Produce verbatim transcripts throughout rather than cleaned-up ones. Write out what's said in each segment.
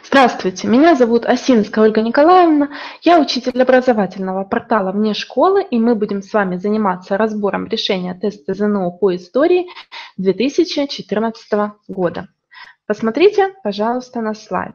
Здравствуйте, меня зовут Осинская Ольга Николаевна, я учитель образовательного портала «Вне школы», и мы будем с вами заниматься разбором решения теста ЗНО по истории две тысячи четырнадцатого года. Посмотрите, пожалуйста, на слайд.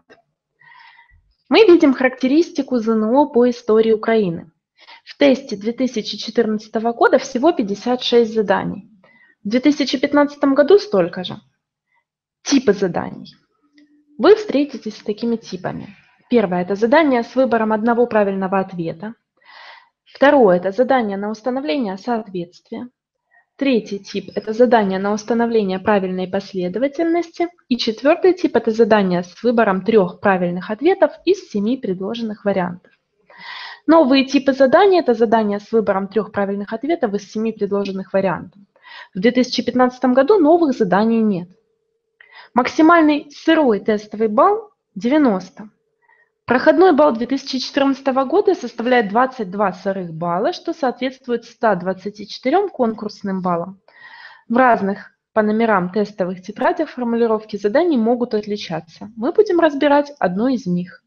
Мы видим характеристику ЗНО по истории Украины. В тесте две тысячи четырнадцатого года всего пятьдесят шесть заданий. В две тысячи пятнадцатом году столько же. Типы заданий. Вы встретитесь с такими типами. Первое – это задание с выбором одного правильного ответа. Второе – это задание на установление соответствия. Третий тип – это задание на установление правильной последовательности. И четвертый тип – это задание с выбором трех правильных ответов из семи предложенных вариантов. Новые типы заданий – это задания с выбором трех правильных ответов из семи предложенных вариантов. В две тысячи пятнадцатом году новых заданий нет. Максимальный сырой тестовый балл – девяносто. Проходной балл две тысячи четырнадцатого года составляет двадцать два сырых балла, что соответствует ста двадцати четырем конкурсным баллам. В разных по номерам тестовых тетрадях формулировки заданий могут отличаться. Мы будем разбирать одну из них.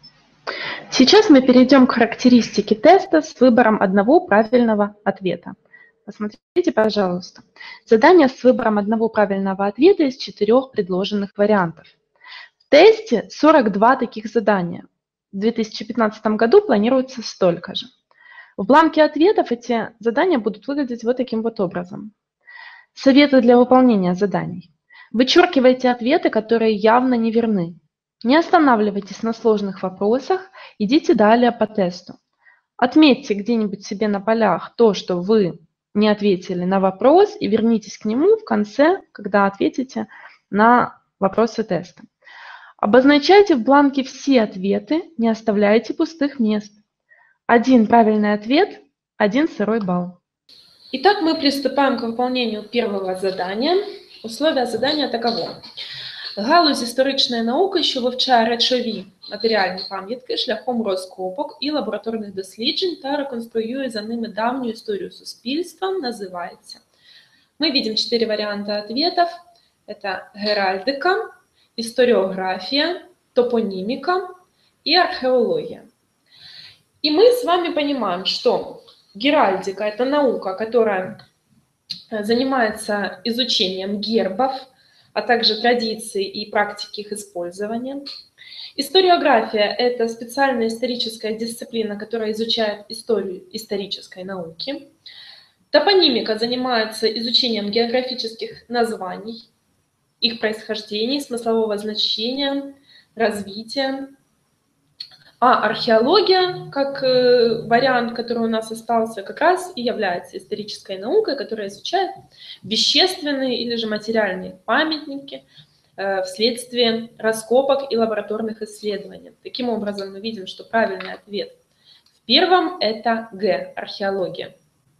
Сейчас мы перейдем к характеристике теста с выбором одного правильного ответа. Посмотрите, пожалуйста. Задание с выбором одного правильного ответа из четырех предложенных вариантов. В тесте сорок два таких задания. В две тысячи пятнадцатом году планируется столько же. В бланке ответов эти задания будут выглядеть вот таким вот образом. Советы для выполнения заданий. Вычеркивайте ответы, которые явно не верны. Не останавливайтесь на сложных вопросах, идите далее по тесту. Отметьте где-нибудь себе на полях то, что вы не ответили на вопрос, и вернитесь к нему в конце, когда ответите на вопросы теста. Обозначайте в бланке все ответы, не оставляйте пустых мест. Один правильный ответ, один сырой балл. Итак, мы приступаем к выполнению первого задания. Условия задания таково. Галузь історичної науки, що вивчає речові матеріальні пам'ятки шляхом розкопок і лабораторних досліджень та реконструює за ними давню историю суспільства, называется. Мы видим четыре варианта ответов. Это геральдика, историография, топонимика и археология. И мы с вами понимаем, что геральдика – это наука, которая занимается изучением гербов, а также традиции и практики их использования. Историография – это специальная историческая дисциплина, которая изучает историю исторической науки. Топонимика занимается изучением географических названий, их происхождения, смыслового значения, развития. А археология, как вариант, который у нас остался, как раз и является исторической наукой, которая изучает вещественные или же материальные памятники вследствие раскопок и лабораторных исследований. Таким образом, мы видим, что правильный ответ в первом – это Г – археология.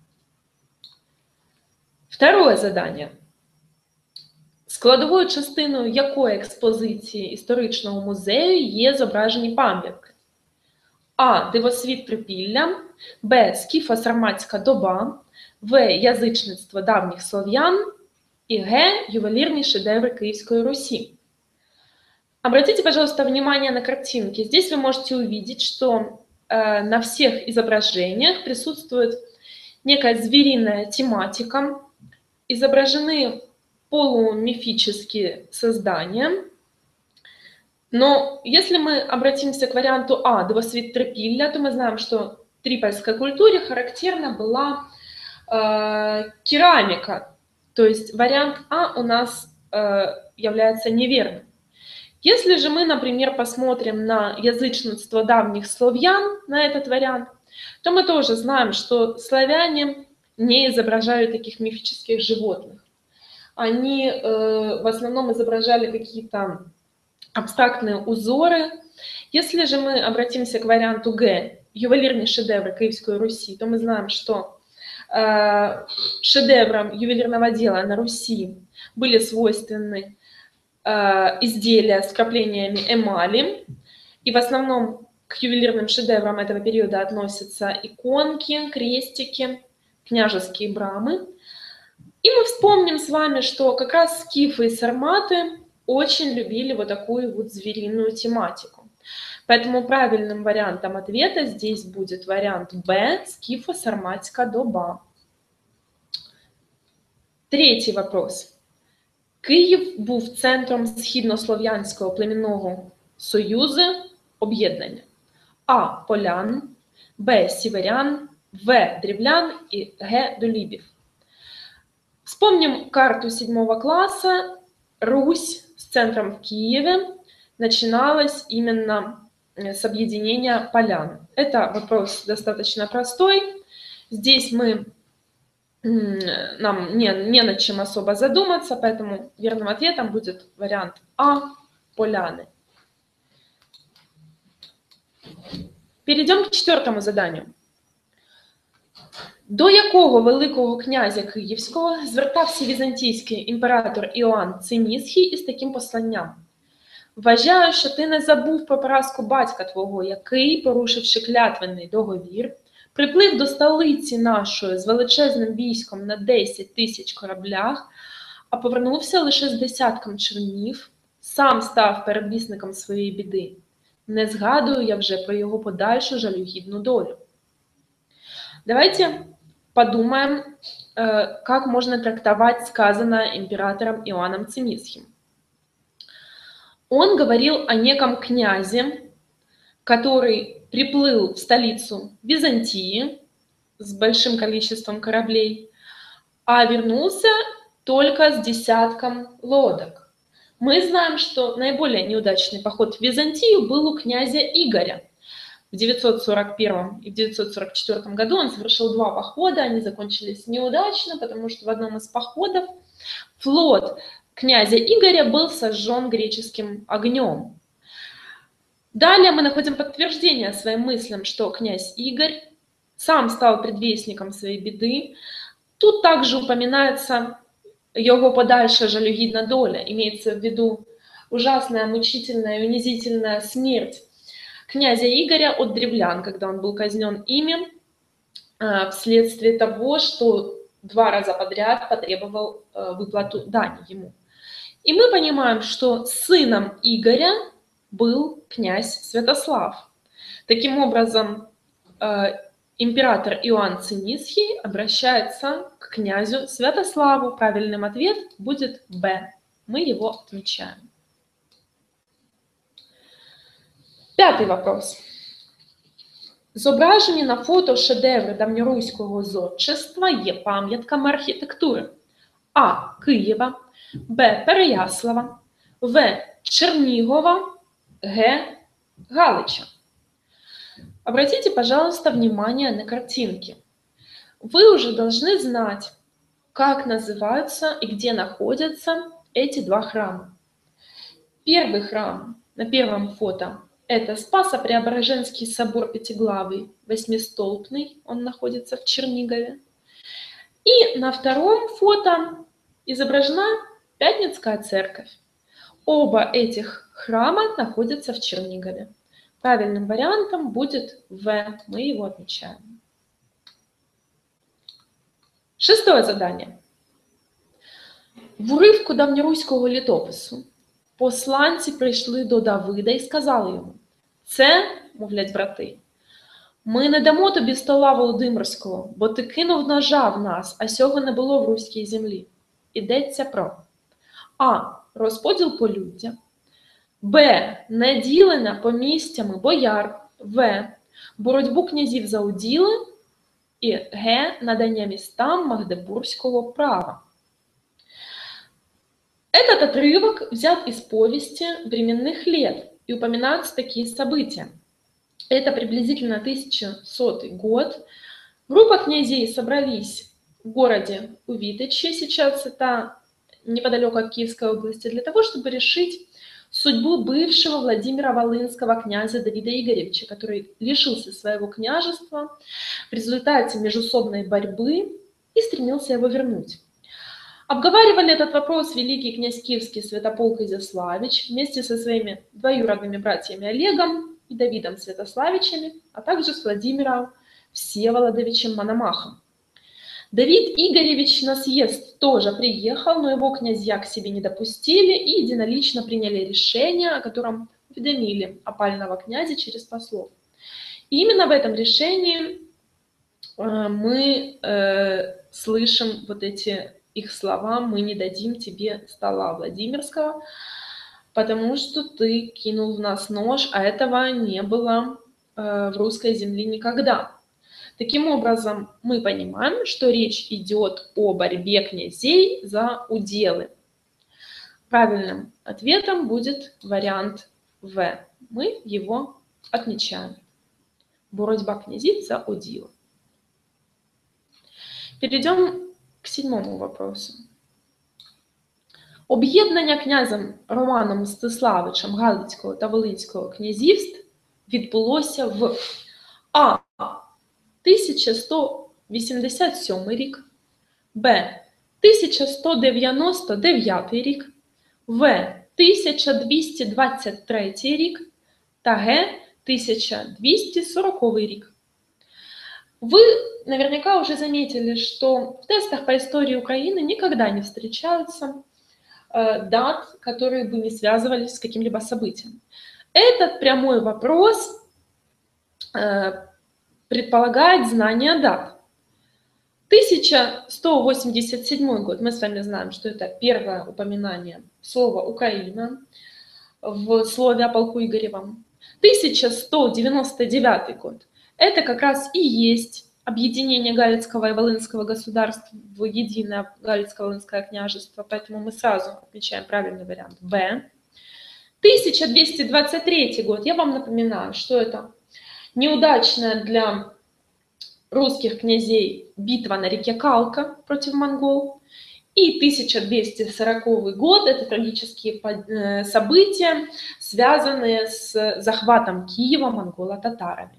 Второе задание. Складовою частиною якої експозиції історичного музею є зображені пам'ятки? А. Дивосвіт Трипілля, Б. Скіфо-сарматська доба, В. Язичництво давніх слов'ян и Г. Ювелирные шедевры Киевской Руси. Обратите, пожалуйста, внимание на картинки. Здесь вы можете увидеть, что э, на всех изображениях присутствует некая звериная тематика, изображены полумифические создания. Но если мы обратимся к варианту А, Дивосвіт Трипілля, то мы знаем, что в трипольской культуре характерна была э, керамика. То есть вариант А у нас э, является неверным. Если же мы, например, посмотрим на язычництво давних славян, на этот вариант, то мы тоже знаем, что славяне не изображают таких мифических животных. Они э, в основном изображали какие-то абстрактные узоры. Если же мы обратимся к варианту Г, ювелирные шедевры Киевской Руси, то мы знаем, что э, шедеврам ювелирного дела на Руси были свойственны э, изделия с краплениями эмали. И в основном к ювелирным шедеврам этого периода относятся иконки, крестики, княжеские брамы. И мы вспомним с вами, что как раз скифы и сарматы очень любили вот такую вот звериную тематику. Поэтому правильным вариантом ответа здесь будет вариант Б, скіфо-сарматська доба. Третій вопрос. Київ був центром Східнослов'янського племінного союзу об'єднання. А. Полян, Б. Сіверян, В. Древлян и Г. Долибев. Вспомним карту седьмого класса. Русь с центром в Киеве начиналась именно с объединения полян. Это вопрос достаточно простой. Здесь мы, нам не, не над чем особо задуматься, поэтому верным ответом будет вариант А – поляны. Перейдем к четвертому заданию. До якого великого князя Київського звертався візантійський імператор Іоанн Цимісхій із таким посланням? Вважаю, що ти не забув про поразку батька твого, який, порушивши клятвенний договір, приплив до столиці нашої з величезним військом на десять тисяч кораблях, а повернувся лише з десятком човнів, сам став передвісником своєї біди. Не згадую я вже про його подальшу жалюгідну долю. Давайте подумаем, как можно трактовать сказанное императором Иоанном Цимисхим. Он говорил о неком князе, который приплыл в столицу Византии с большим количеством кораблей, а вернулся только с десятком лодок. Мы знаем, что наиболее неудачный поход в Византию был у князя Игоря. В девятьсот сорок первом и в девятьсот сорок четвёртом году он совершил два похода, они закончились неудачно, потому что в одном из походов флот князя Игоря был сожжен греческим огнем. Далее мы находим подтверждение своим мыслям, что князь Игорь сам стал предвестником своей беды. Тут также упоминается его подальше жалюгидна доля, имеется в виду ужасная, мучительная и унизительная смерть князя Игоря от древлян, когда он был казнен ими э, вследствие того, что два раза подряд потребовал э, выплату дани ему. И мы понимаем, что сыном Игоря был князь Святослав. Таким образом, э, император Иоанн Цимисхий обращается к князю Святославу. Правильным ответ будет Б. Мы его отмечаем. П'ятий вопрос. Зображені на фото шедеври давньоруського зодчества є пам'ятками архітектури А. Києва, Б. Переяслава, В. Чернігова, Г. Галича. Обратите, пожалуйста, внимание на картинки. Вы уже должны знать, как называются и где находятся эти два храма. Первый храм на первом фото – это Спасо-Преображенский собор Пятиглавый, восьмистолпный, он находится в Чернигове. И на втором фото изображена Пятницкая церковь. Оба этих храма находятся в Чернигове. Правильным вариантом будет В, мы его отмечаем. Шестое задание. В уривку давньоруського літопису посланці прийшли до Давида і сказали йому: «Це, мовлять брати, ми не дамо тобі стола Володимирського, бо ти кинув ножа в нас, а сього не було в руській землі». Ідеться про А. Розподіл полюддя, Б. Неділення помістями бояр, В. Боротьбу князів за уділи і Г. Надання містам магдебурзького права. Этот отрывок взят из повести временных лет, и упоминаются такие события. Это приблизительно тысяча сотый год. Группа князей собрались в городе Увитыче, сейчас это неподалеку от Киевской области, для того, чтобы решить судьбу бывшего Владимира Волынского князя Давида Игоревича, который лишился своего княжества в результате межусобной борьбы и стремился его вернуть. Обговаривали этот вопрос великий князь Киевский Святополк Изяславич вместе со своими двоюродными братьями Олегом и Давидом Святославичами, а также с Владимиром Всеволодовичем Мономахом. Давид Игоревич на съезд тоже приехал, но его князья к себе не допустили и единолично приняли решение, о котором уведомили опального князя через послов. И именно в этом решении э, мы э, слышим вот эти их слова: «Мы не дадим тебе стола Владимирского, потому что ты кинул в нас нож», а этого не было э, в русской земле никогда. Таким образом, мы понимаем, что речь идет о борьбе князей за уделы. Правильным ответом будет вариант В. Мы его отмечаем. Борьба князей за уділы. Перейдем к седьмому вопросу. Об'єднання князем Романом Мстиславичем Галицького та Волинського князівств відбулося в А. тисяча сто вісімдесят сьомий рік, Б. тисяча сто дев'яносто дев'ятий рік, В. тисяча двісті двадцять третій рік та Г. тисяча двісті сороковий рік. Вы наверняка уже заметили, что в тестах по истории Украины никогда не встречаются э, дат, которые бы не связывались с каким-либо событием. Этот прямой вопрос э, предполагает знание дат. тысяча сто восемьдесят седьмой год, мы с вами знаем, что это первое упоминание слова «Украина» в слове о полку Игоревом. тысяча сто девяносто девятый год, это как раз и есть объединение Галицкого и Волынского государств в единое Галицко-Волынское княжество, поэтому мы сразу отмечаем правильный вариант Б. тысяча двести двадцать третий год, я вам напоминаю, что это неудачная для русских князей битва на реке Калка против монгол. И тысяча двести сороковый год – это трагические события, связанные с захватом Киева монголо-татарами.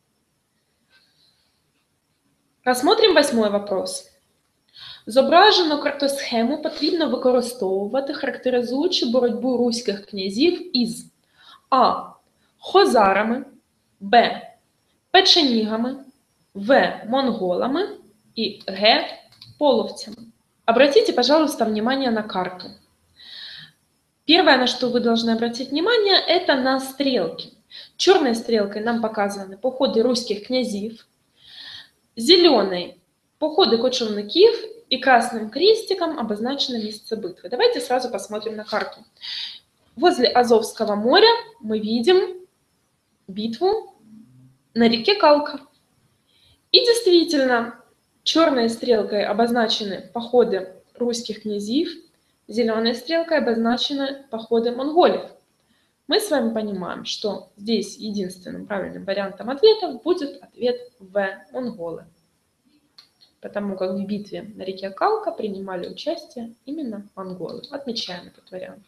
Рассмотрим восьмой вопрос. Зображену картосхему потрібно використовувати, характеризуючи боротьбу руських князів із А. Хозарами, Б. Печенігами, В. Монголами и Г. Половцами. Обратите, пожалуйста, внимание на карту. Первое, на что вы должны обратить внимание, это на стрелки. Черной стрелкой нам показаны походы русских князей, зеленой походы кочевников и красным крестиком обозначено место битвы. Давайте сразу посмотрим на карту. Возле Азовского моря мы видим битву на реке Калка. И действительно, черной стрелкой обозначены походы русских князей, зеленой стрелкой обозначены походы монголов. Мы с вами понимаем, что здесь единственным правильным вариантом ответов будет ответ В. Монголы. Потому как в битве на реке Калка принимали участие именно монголы. Отмечаем этот вариант.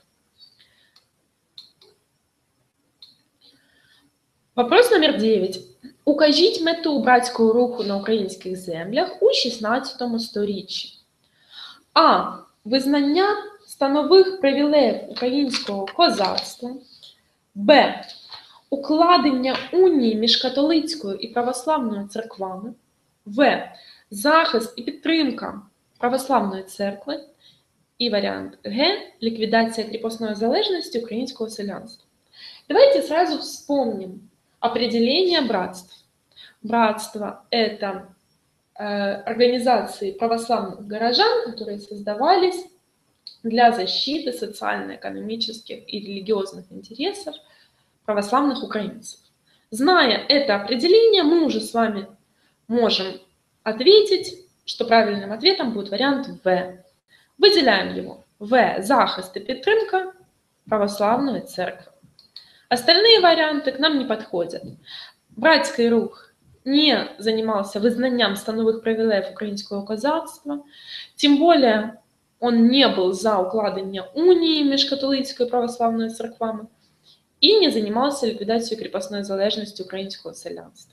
Вопрос номер дев'ять. Укажіть мету братського руху на українських землях у шістнадцятому сторіччі. А. Визнання станових привілеїв українського козацтва. Б. Укладення унії між католицькою і православною церквами. В. Захист і підтримка православної церкви. І варіант Г. Ліквідація кріпосної залежності українського селянства. Давайте сразу вспомним определение братств. Братство – это э, организации православных горожан, которые создавались для защиты социально-экономических и религиозных интересов православных украинцев. Зная это определение, мы уже с вами можем ответить, что правильным ответом будет вариант В. Выделяем его. В. Захист и підтримка православной церкви. Остальные варианты к нам не подходят. Братский рух не занимался визнанием становых привилеев украинского козацтва, тем более он не был за укладывание унии между католицкой и православной церквами и не занимался ликвидацией крепостной залежности украинского селянства.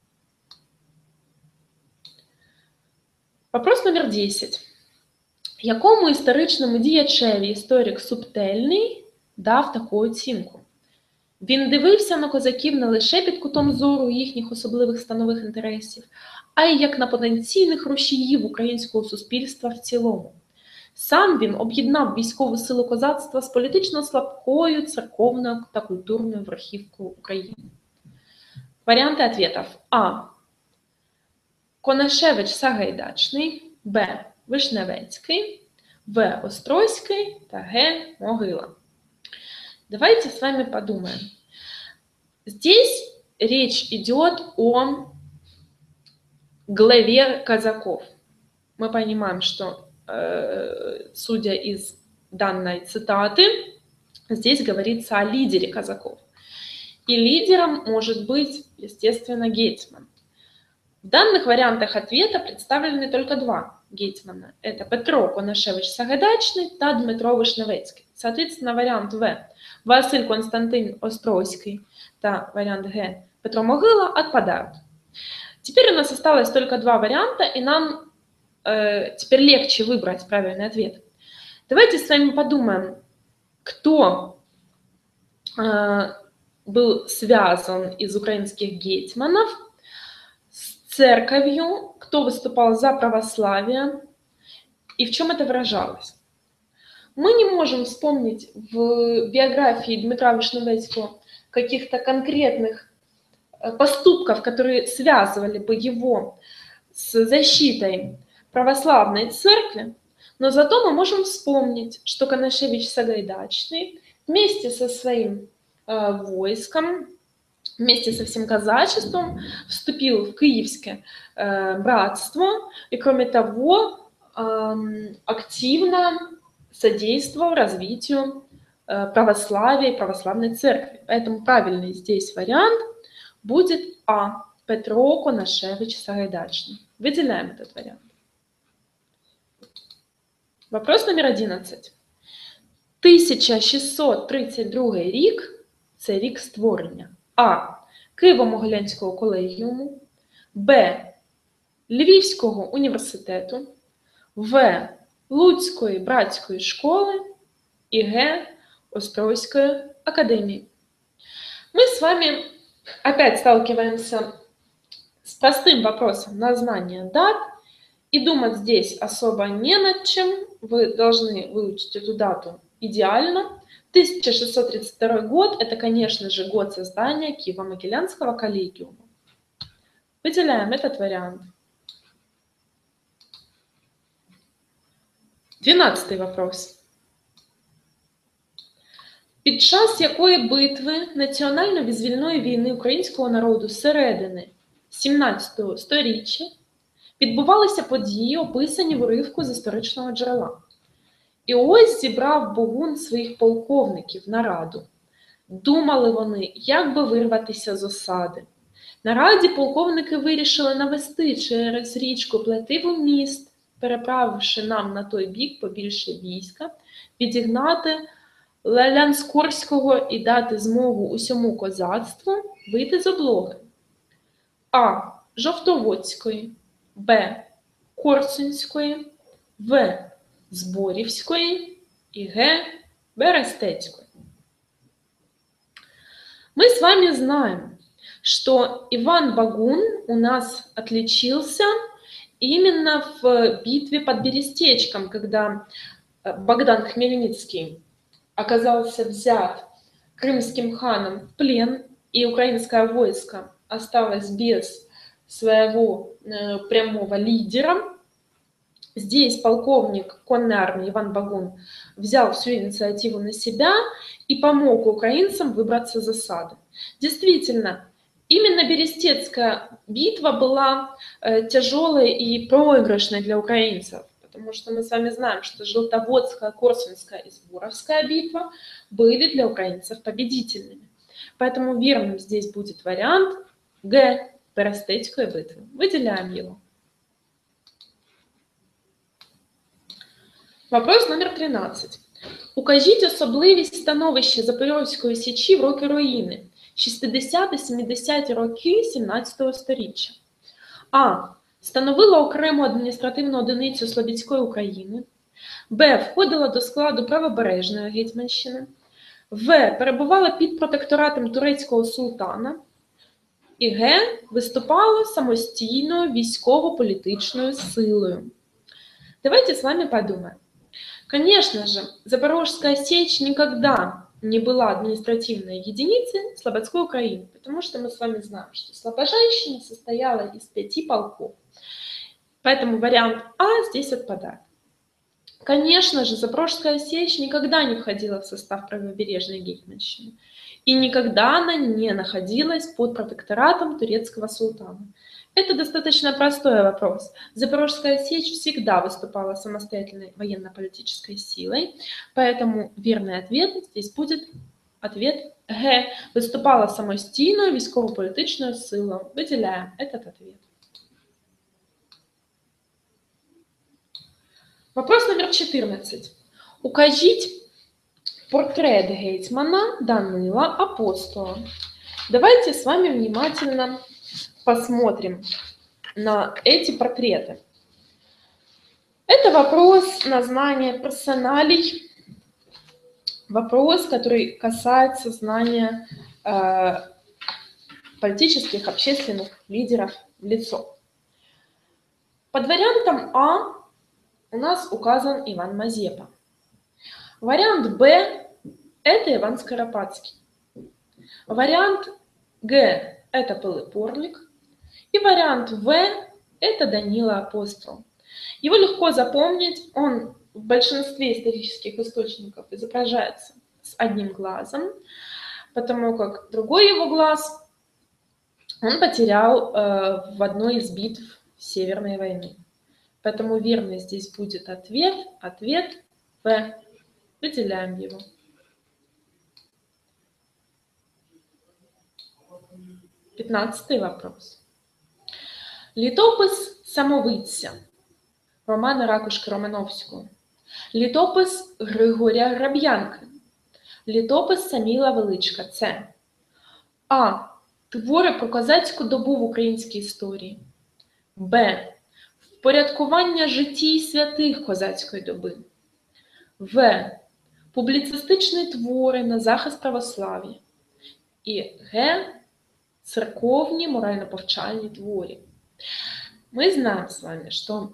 Вопрос номер десять. Якому історичному діячеві історик Субтельний дав таку оцінку? Він дивився на козаків не лише під кутом зору їхніх особливих станових інтересів, а й як на потенційних рушіїв українського суспільства в цілому. Сам він об'єднав військову силу козацтва з політично слабкою церковною та культурною верхівкою України. Варіанти ответов. А. Конашевич Сагайдачний, Б. Вишневецький, В. Острозький та Г. Могила. Давайте с вами подумаем. Здесь речь идет о главе казаков. Мы понимаем, что, э, судя из данной цитаты, здесь говорится о лидере казаков. И лидером может быть, естественно, гетьман. В данных вариантах ответа представлены только два гетьмана. Это Петро Конашевич Сагайдачний та Дмитро Вишневецький. Соответственно, вариант В. Василь Константин Острозький та вариант Г. Петро Могила отпадают. Теперь у нас осталось только два варианта, и нам э, теперь легче выбрать правильный ответ. Давайте с вами подумаем, кто э, был связан из украинских гетьманов с церковью, кто выступал за православие и в чем это выражалось. Мы не можем вспомнить в биографии Дмитра Вишневецкого каких-то конкретных поступков, которые связывали бы его с защитой православной церкви, но зато мы можем вспомнить, что Конашевич Сагайдачный вместе со своим э, войском, вместе со всем казачеством вступил в Киевское э, братство и, кроме того, э, активно содействовал развитию э, православия и православной церкви. Поэтому правильный здесь вариант будет А. Петро Конашевич Сагайдачный. Выделяем этот вариант. Вопрос номер одинадцять. тисяча шістсот тридцять другий рік – це рік створення А. Києво-Могилянського колегіуму, Б. Львівського університету, В. Луцької братської школи и Г. Острозькой академии. Мы с вами опять сталкиваемся с простым вопросом на знание дат, и думать здесь особо не над чем. Вы должны выучить эту дату идеально. тысяча шестьсот тридцать второй год – это, конечно же, год создания Киево-Могилянского коллегиума. Выделяем этот вариант. Двенадцатий вопрос. Під час якої битви національно-визвольної війни українського народу середини сімнадцятого сторіччя відбувалися події, описані в уривку з історичного джерела. І ось зібрав Богун своїх полковників на раду. Думали вони, як би вирватися з осади. На раді полковники вирішили навести через річку Плетиву міст, переправивши нам на той бік побільше війська, підігнати Лялянскорського і дати змогу усьому козацтву вийти з облоги. А. Жовтоводської, Б. Корсунської, В. Зборівської и Г. Берестецкой. Мы с вами знаем, что Иван Багун у нас отличился именно в битве под Берестечком, когда Богдан Хмельницкий оказался взят крымским ханом в плен, и украинское войско осталось без своего э, прямого лидера. Здесь полковник конной армии Иван Багун взял всю инициативу на себя и помог украинцам выбраться из осады. Действительно, именно Берестецкая битва была э, тяжелой и проигрышной для украинцев, потому что мы с вами знаем, что Желтоводская, Корсунская и Зборовская битва были для украинцев победительными. Поэтому верным здесь будет вариант Г. Берестецкой битвы. Выделяем его. Вопрос номер тринадцять. Укажіть особливість становища Запорізької Січі в роки руїни шістдесяті-сімдесяті роки сімнадцятого сторіччя. А. Становила окрему адміністративну одиницю Слобідської України. Б. Входила до складу Правобережної гетьманщини. В. Перебувала під протекторатом турецького султана. І Г. Выступала самостійною військово-політичною силою. Давайте с вами подумаем. Конечно же, Запорожская сечь никогда не была административной единицей Слободской Украины, потому что мы с вами знаем, что Слобожанщина состояла из пяти полков. Поэтому вариант А здесь отпадает. Конечно же, Запорожская сечь никогда не входила в состав правобережной гетьманщины. И никогда она не находилась под протекторатом турецкого султана. Это достаточно простой вопрос. Запорожская сечь всегда выступала самостоятельной военно-политической силой, поэтому верный ответ здесь будет ответ Г. Выступала самостійною військово-політичною силою. Выделяем этот ответ. Вопрос номер четырнадцать. Укажіть портрет гетьмана Данила Апостола. Давайте с вами внимательно посмотрим на эти портреты. Это вопрос на знание персоналей, вопрос, который касается знания э, политических, общественных лидеров в лицо. Под вариантом А у нас указан Иван Мазепа. Вариант Б – это Иван Скоропадский. Вариант Г – это Пилип Орлик. И вариант В – это Данила Апостол. Его легко запомнить, он в большинстве исторических источников изображается с одним глазом, потому как другой его глаз он потерял э, в одной из битв Северной войны. Поэтому верный здесь будет ответ, ответ В. Выделяем его. Пятнадцатый вопрос. Літопис Самовидця Романа Ракушки-Романовського. Літопис Григорія Граб'янки. Літопис Саміла Величка. Це А. Твори про козацьку добу в українській історії. Б. Впорядкування житій святих козацької доби. В. Публіцистичні твори на захист православ'я. І Г. Церковні морально-повчальні твори. Мы знаем с вами, что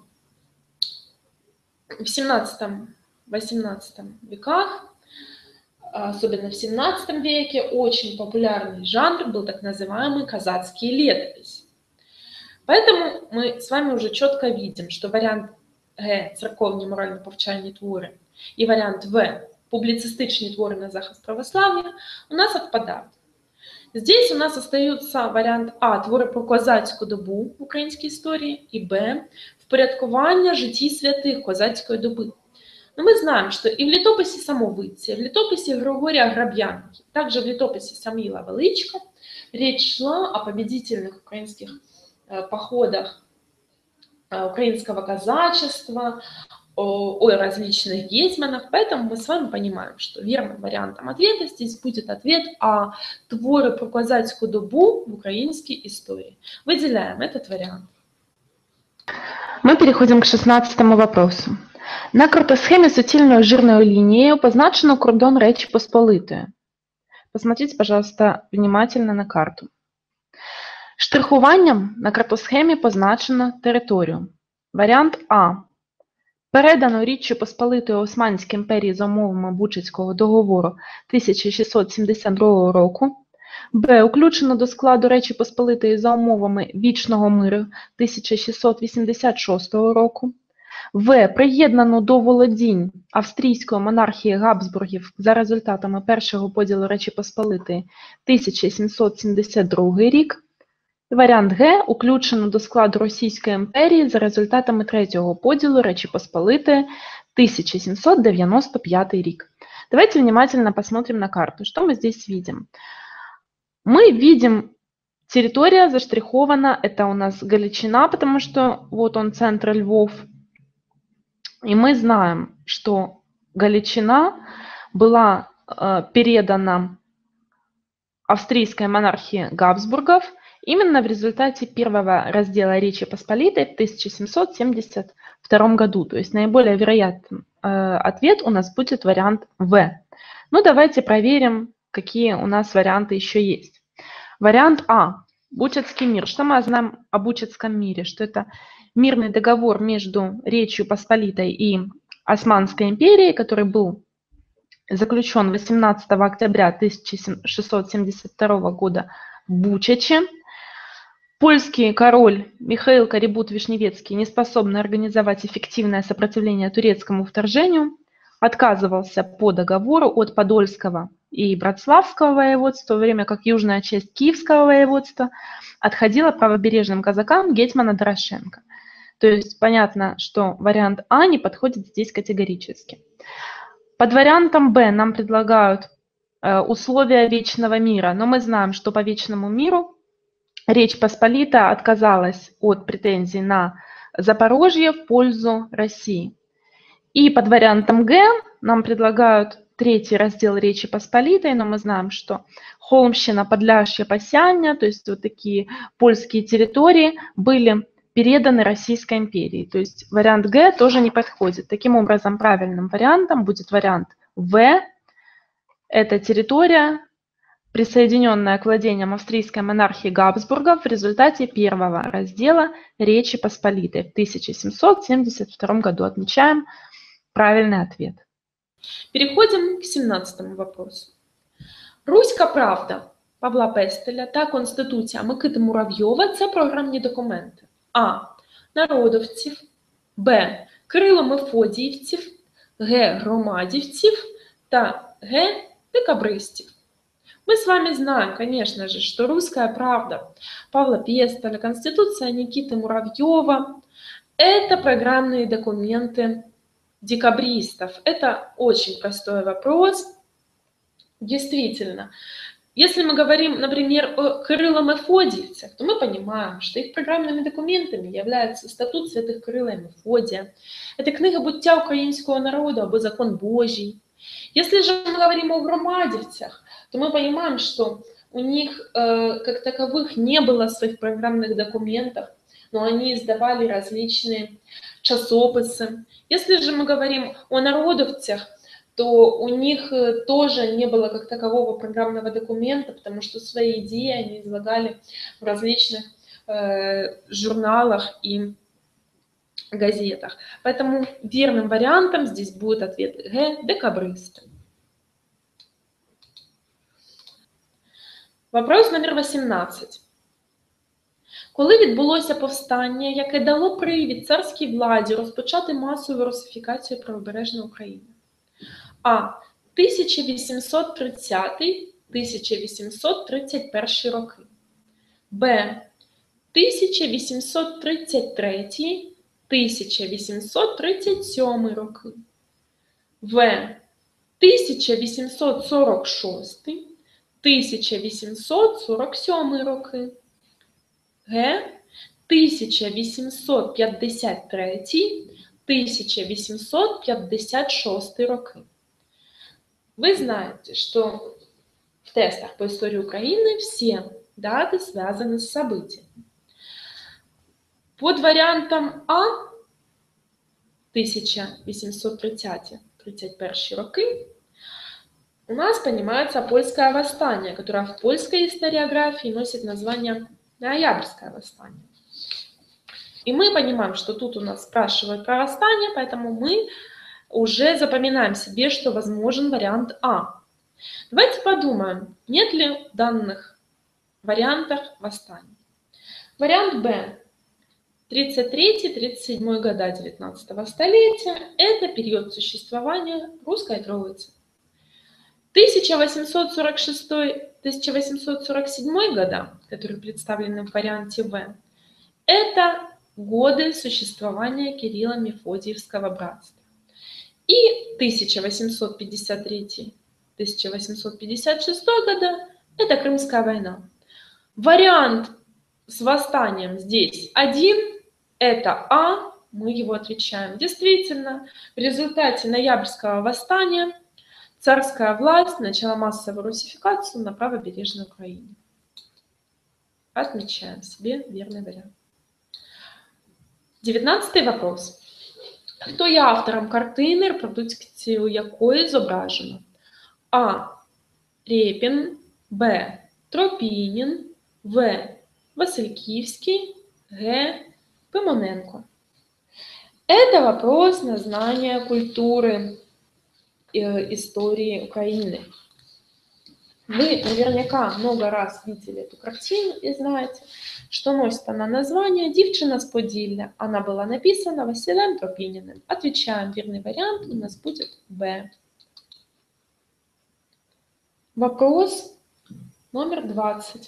в семнадцатом-восемнадцатом веках, особенно в семнадцатом веке, очень популярный жанр был так называемый казацкие летописи. Поэтому мы с вами уже четко видим, что вариант Г – церковні морально-повчальні твори, и вариант В – публицистичные творы на захист православия у нас отпадают. Здесь у нас остаются вариант А – твори про козацьку добу в українській історії, и Б – впорядкування житті святих козацької доби. Но мы знаем, что и в летописи Самовидця, и в летописи Григория Граб'янки, также в летописи Саміла Величка речь шла о победительных украинских походах украинского казачества, о, о различных гетьманах, поэтому мы с вами понимаем, что верным вариантом ответа здесь будет ответ А – твори про козацьку добу в украинской истории. Выделяем этот вариант. Мы переходим к шестнадцатому вопросу. На картосхеме суцільною жирною лінією позначено кордон Речі Посполитої. Посмотрите, пожалуйста, внимательно на карту. Штрихуванням на картосхемі позначено територію. Варіант А. Передано Річчю Посполитої Османській імперії за умовами Бучацького договору тисяча шістсот сімдесят другого року. Б. Включено до складу Речі Посполитої за умовами Вічного миру тисяча шістсот вісімдесят шостого року. В. Приєднано до володінь австрійської монархії Габсбургів за результатами першого поділу Речі Посполитої тисяча сімсот сімдесят другий рік. Варіант Г. Включено до складу Російської імперії за результатами третього поділу Речі Посполитої тисяча сімсот девяносто пятый рік. Давайте внимательно посмотрим на карту. Что мы здесь видим? Мы видим, территория заштрихована, это у нас Галичина, потому что вот он, центр Львов. И мы знаем, что Галичина была э, передана австрийской монархии Габсбургов именно в результате первого раздела Речи Посполитой в тысяча семьсот семьдесят втором году. То есть наиболее вероятный э, ответ у нас будет вариант В. Ну, давайте проверим, какие у нас варианты еще есть. Вариант А. Бучетский мир. Что мы знаем о Бучетском мире? Что это мирный договор между Речью Посполитой и Османской империей, который был заключен восемнадцатого октября тысяча шестьсот семьдесят второго года в Бучаче. Польский король Михаил Карибут-Вишневецкий, не способный организовать эффективное сопротивление турецкому вторжению, отказывался по договору от Подольского и Братславского воеводства, в то время как южная часть Киевского воеводства отходила правобережным казакам гетьмана Дорошенко. То есть понятно, что вариант А не подходит здесь категорически. Под вариантом Б нам предлагают э, условия вечного мира, но мы знаем, что по вечному миру Речь Посполита отказалась от претензий на Запорожье в пользу России. И под вариантом Г нам предлагают третий раздел Речи Посполитой, но мы знаем, что Холмщина, Подляшье, Посяння, то есть вот такие польские территории, были переданы Российской империи. То есть вариант Г тоже не подходит. Таким образом, правильным вариантом будет вариант В. Это территория, присоединенная к владениям австрийской монархии Габсбургов в результате первого раздела Речи Посполитой в тысяча семьсот семьдесят втором году. Отмечаем правильный ответ. Переходим к семнадцатому вопросу. Руська правда Павла Пестеля та Конституція Микити Муравйова – це програмні документи. А. Народовців, Б. Кирило-Мефодіївців, Г. Громадівців та Г. Декабристів. Мы с вами знаем, конечно же, что «Русская правда» Павла Пестеля, Конституция Никиты Муравьева – это программные документы декабристов. Это очень простой вопрос. Действительно, если мы говорим, например, о Кирилло-Мефодиевцах, то мы понимаем, что их программными документами являются статут святых Кирилла и Мефодия. Это книга «Буття українського народу» або «Закон Божий». Если же мы говорим о громадевцах, то мы понимаем, что у них э, как таковых не было своих программных документов, но они издавали различные часописы. Если же мы говорим о народовцах, то у них тоже не было как такового программного документа, потому что свои идеи они излагали в различных э, журналах и газетах. Поэтому верным вариантом здесь будет ответ Г. Декабристы. Вопрос номер вісімнадцять. Коли відбулося повстання, яке дало привід царській владі розпочати масову русифікацію правобережної України? А. тисяча вісімсот тридцятий — тисяча вісімсот тридцять перший роки. Б. тисяча вісімсот тридцять третій — тисяча вісімсот тридцять сьомий роки. В. тисяча вісімсот сорок шостий — тисяча вісімсот сорок сьомий роки. Г. тисяча вісімсот п'ятдесят третій — тисяча вісімсот п'ятдесят шостий роки. Вы знаете, что в тестах по истории Украины все даты связаны с событиями. Под вариантом А тисяча вісімсот тридцятий — тридцять перший роки у нас понимается польское восстание, которое в польской историографии носит название Ноябрьское восстание. И мы понимаем, что тут у нас спрашивают про восстание, поэтому мы уже запоминаем себе, что возможен вариант А. Давайте подумаем, нет ли в данных вариантах восстаний. Вариант Б. тридцать третий — тридцать седьмой года девятнадцатого столетия – это период существования Русской Троицы. тысяча восемьсот сорок шестой — тысяча восемьсот сорок седьмой года, которые представлены в варианте В, это годы существования Кирилла-Мефодиевского братства. И тысяча восемьсот пятьдесят третий — тысяча восемьсот пятьдесят шестой года – это Крымская война. Вариант с восстанием здесь один – это А, мы его отвечаем. Действительно, в результате Ноябрьского восстания царская власть начала массовую русификацию на правобережной Украине. Отмечаем себе верный вариант. дев'ятнадцятий вопрос. Хто є автором картини, репродукцію якої зображено А. Репин, Б. Тропинин, В. Васильківський, Г. Пимоненко. Это вопрос на знание культуры, э, истории Украины. Вы наверняка много раз видели эту картину и знаете, что носит она название «Дівчина с Поділля». Она была написана Василем Тропининым. Отвечаем, верный вариант у нас будет Б. Вопрос номер двадцять.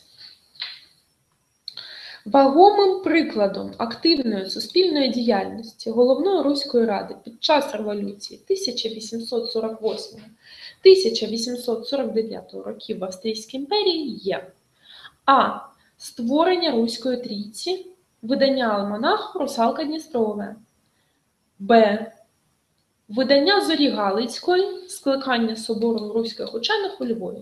Вагомим прикладом активної суспільної діяльності Головної Руської Ради під час революції тисяча вісімсот сорок восьмого - тисяча вісімсот сорок дев'ятого років в Австрійській імперії є А. Створення Руської Трійці, видання альманаху «Русалка Дністрове». Б. Видання Зорі Галицької, скликання Собору руських учених у Львові.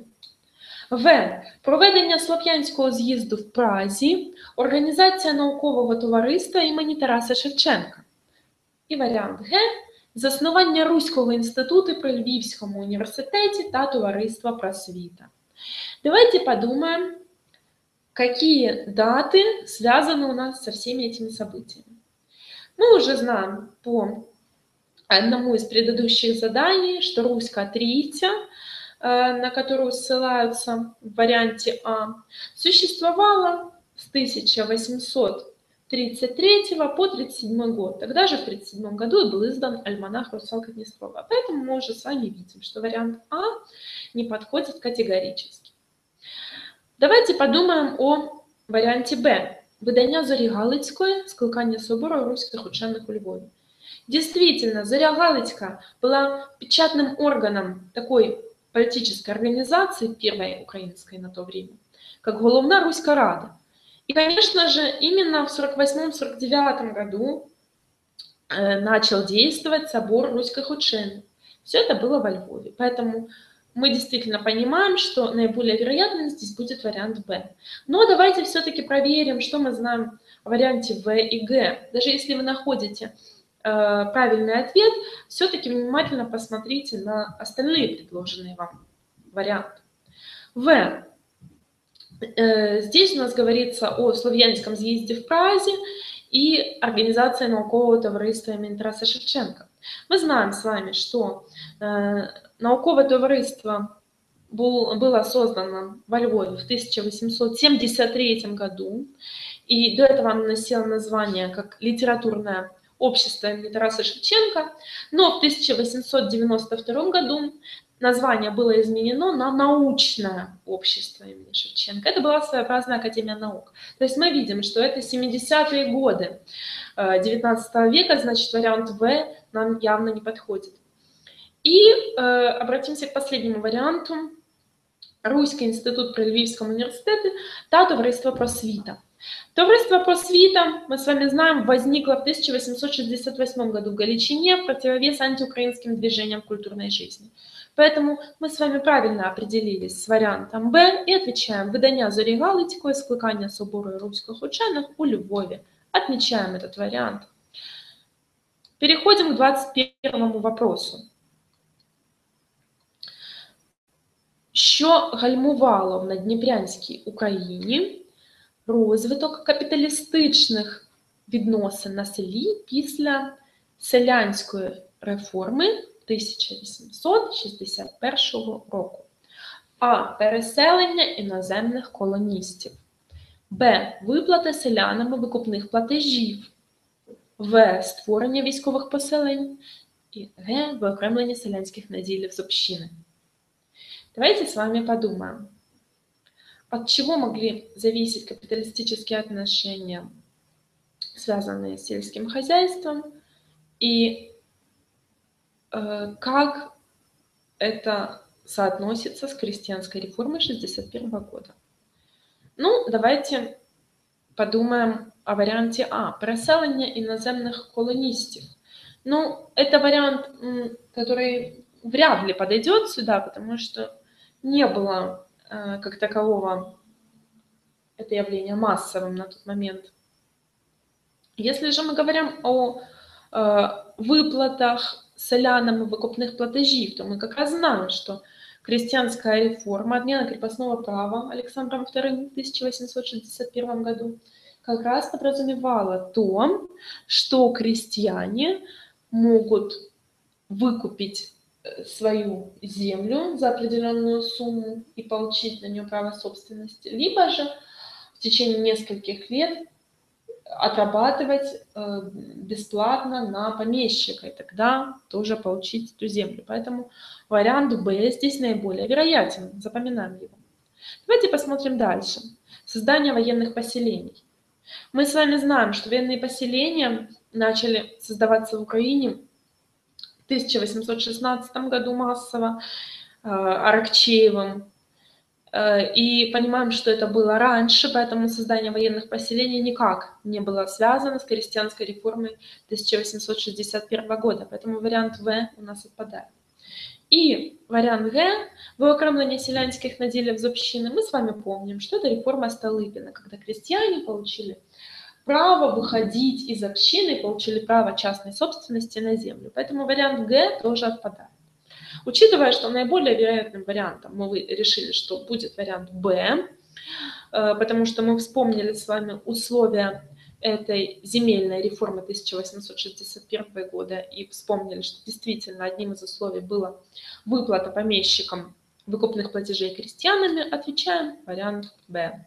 В. Проведення Слов'янського з'їзду в Празі, організація наукового товариства імені Тараса Шевченка. І варіант Г. Заснування Руського інституту при Львівському університеті та товариства просвіта. Давайте подумаем, какие даты связаны у нас со всеми этими событиями. Мы уже знаем по одному из предыдущих заданий, что Руська Трійця, на которую ссылаются в варианте А, существовала с тысяча восемьсот тридцать третьего по тридцать седьмой год. Тогда же в тридцать седьмом году и был издан альманах «Русалка Днестрова». Поэтому мы уже с вами видим, что вариант А не подходит категорически. Давайте подумаем о варианте Б. Видання Зорі Галицької, скликання Собору руських ученых у Львове. Действительно, Зоря Галицька была печатным органом такой политической организации, первой украинской на то время, как Головна Руська Рада. И, конечно же, именно в сорок восьмом - сорок девятом году э, начал действовать собор русских ученых. Все это было во Львове. Поэтому мы действительно понимаем, что наиболее вероятным здесь будет вариант Б. Но давайте все-таки проверим, что мы знаем о варианте В и Г. Даже если вы находите э, правильный ответ, все-таки внимательно посмотрите на остальные предложенные вам варианты. В. Здесь у нас говорится о Слов'янському з'їзді в Празі и организации наукового товариства имени Тараса Шевченка. Мы знаем с вами, что э, науковое товариство был, было создано во Львове в тысяча восемьсот семьдесят третьем году, и до этого оно носило название как «Литературное общество имени Тараса Шевченка», но в тысяча восемьсот девяносто втором году название было изменено на «Научное общество имени Шевченко». Это была своеобразная академия наук. То есть мы видим, что это семидесятые годы девятнадцатого века, значит, вариант В нам явно не подходит. И э, обратимся к последнему варианту. Руський інститут при Львівському університеті та товариство просвіта. Товариство просвіта, мы с вами знаем, возникло в тысяча восемьсот шестьдесят восьмом году в Галичине в противовес антиукраинским движениям в культурной жизни. Поэтому мы с вами правильно определились с вариантом Б и отвечаем «Видання Зорі Галицької, скликання Собору руських учених у Львові». Отмечаем этот вариант. Переходим к двадцать первому вопросу. Що гальмувало в наддніпрянській Україні розвиток капіталістичних відносин на селі після селянської реформи тисяча вісімсот шістдесят першого року? А. Переселення іноземних колоністів. Б. Виплата селянами викупних платежів. В. Створення військових поселень. І Г. Виокремлення селянських наділів з общини. Давайте с вами подумаем, от чего могли зависеть капиталистические отношения, связанные с сельским хозяйством, и э, как это соотносится с крестьянской реформой шестьдесят первого года. Ну, давайте подумаем о варианте А. Переселение иноземных колонистов. Ну, это вариант, который вряд ли подойдет сюда, потому что не было э, как такового это явление массовым на тот момент. Если же мы говорим о э, выплатах селянам и выкупных платежей, то мы как раз знаем, что крестьянская реформа, отмена крепостного права Александром вторым в тысяча восемьсот шестьдесят первом году как раз подразумевала то, что крестьяне могут выкупить свою землю за определенную сумму и получить на нее право собственности, либо же в течение нескольких лет отрабатывать бесплатно на помещика, и тогда тоже получить эту землю. Поэтому вариант Б здесь наиболее вероятен. Запоминаем его. Давайте посмотрим дальше. Создание военных поселений. Мы с вами знаем, что военные поселения начали создаваться в Украине в тысяча восемьсот шестнадцатом году массово Аракчеевым. И понимаем, что это было раньше, поэтому создание военных поселений никак не было связано с крестьянской реформой тысяча восемьсот шестьдесят первого года. Поэтому вариант В у нас отпадает. И вариант Г, выокремление селянских наделів з общины, мы с вами помним, что это реформа Столыпина, когда крестьяне получили право выходить из общины и получили право частной собственности на землю. Поэтому вариант Г тоже отпадает. Учитывая, что наиболее вероятным вариантом мы решили, что будет вариант Б, потому что мы вспомнили с вами условия этой земельной реформы тысяча восемьсот шестьдесят первого года и вспомнили, что действительно одним из условий было выплата помещикам выкупных платежей крестьянами, отвечаем вариант Б.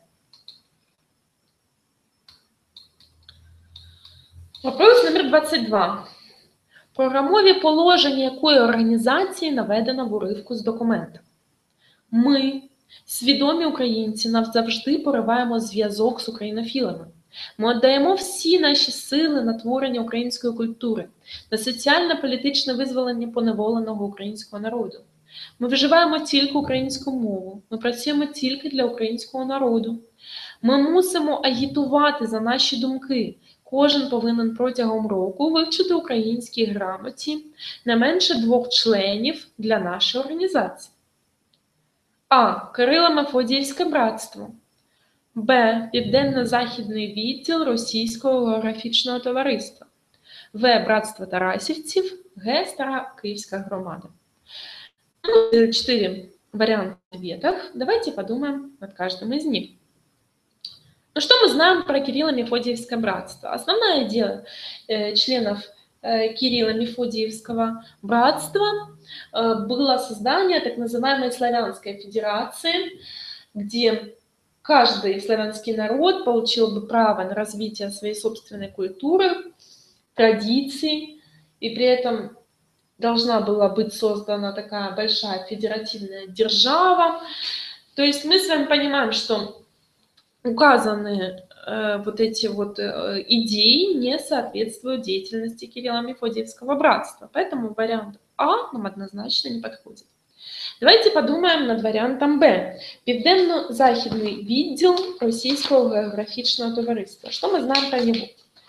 Вопрос номер двадцять два. В програмові положення якої організації наведено в уривку з документа. Ми, свідомі українці, навзавжди пориваємо зв'язок з українофілами. Ми віддаємо всі наші сили на творення української культури, на соціально-політичне визволення поневоленого українського народу. Ми вживаємо тільки українську мову, ми працюємо тільки для українського народу. Ми мусимо агітувати за наші думки. Кожен повинен протягом року вивчити українській грамоті не менше двох членів для нашої організації. А. Кирило-Мефодіївське братство. Б. Південно-Західний відділ Російського географічного товариства. В. Братство Тарасівців. Г. Стара Київська громада. Ну, четыре варианта ответов. Давайте подумаем над каждым из них. Ну что мы знаем про Кирилло-Мефодиевское братство? Основная идея э, членов э, Кирилло-Мефодиевского братства э, было создание так называемой Славянской Федерации, где каждый славянский народ получил бы право на развитие своей собственной культуры, традиций, и при этом должна была быть создана такая большая федеративная держава. То есть мы с вами понимаем, что указанные э, вот эти вот э, идеи не соответствуют деятельности Кирилла-Мефодиевского братства. Поэтому вариант А нам однозначно не подходит. Давайте подумаем над варіантом Б. Південно-Західний відділ Російського географічного товариства. Что мы знаем про него?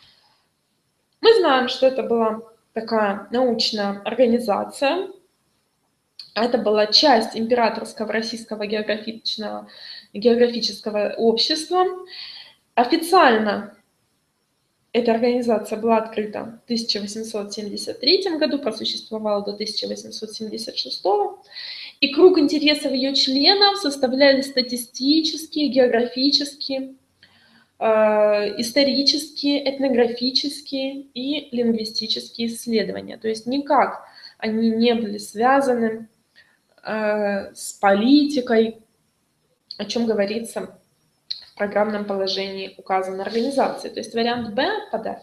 Мы знаем, что это была такая научная организация. Это была часть Императорского Российского географического, географического общества. Официально эта организация была открыта в тысяча восемьсот семьдесят третьем году, просуществовала до тысяча восемьсот семьдесят шестого. И круг интересов ее членов составляли статистические, географические, э, исторические, этнографические и лингвистические исследования. То есть никак они не были связаны э, с политикой, о чем говорится в программном положении указанной организации. То есть вариант Б отпадает.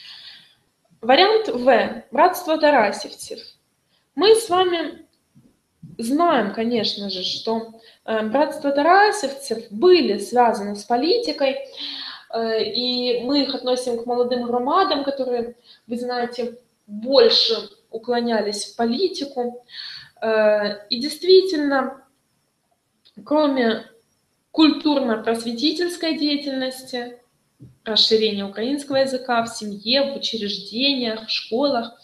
Вариант В. Братство Тарасевцев. Мы с вами знаем, конечно же, что э, братство Тарасевцев были связаны с политикой, э, и мы их относим к молодым громадам, которые, вы знаете, больше уклонялись в политику. Э, и действительно, кроме культурно-просветительской деятельности, расширения украинского языка в семье, в учреждениях, в школах,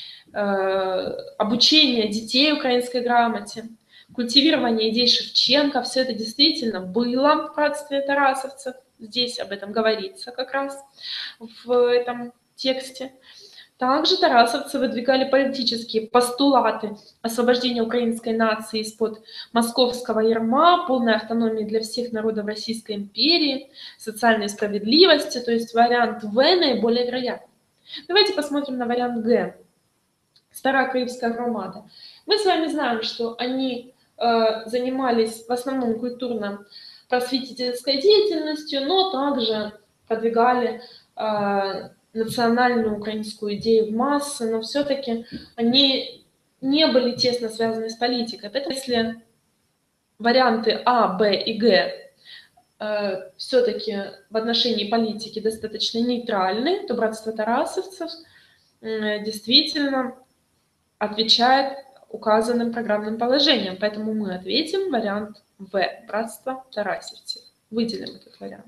обучение детей украинской грамоте, культивирование идей Шевченко, все это действительно было в братстве тарасовцев. Здесь об этом говорится как раз в этом тексте. Также тарасовцы выдвигали политические постулаты освобождения украинской нации из-под московского ярма, полной автономии для всех народов Российской империи, социальной справедливости, то есть вариант В наиболее вероятный. Давайте посмотрим на вариант Г. Старокрымская громада. Мы с вами знаем, что они э, занимались в основном культурно-просветительской деятельностью, но также продвигали э, национальную украинскую идею в массы, но все-таки они не были тесно связаны с политикой. Поэтому если варианты А, Б и Г э, все-таки в отношении политики достаточно нейтральны, то братство тарасовцев э, действительно отвечает указанным программным положением. Поэтому мы ответим вариант В, братство тарасівців. Выделим этот вариант.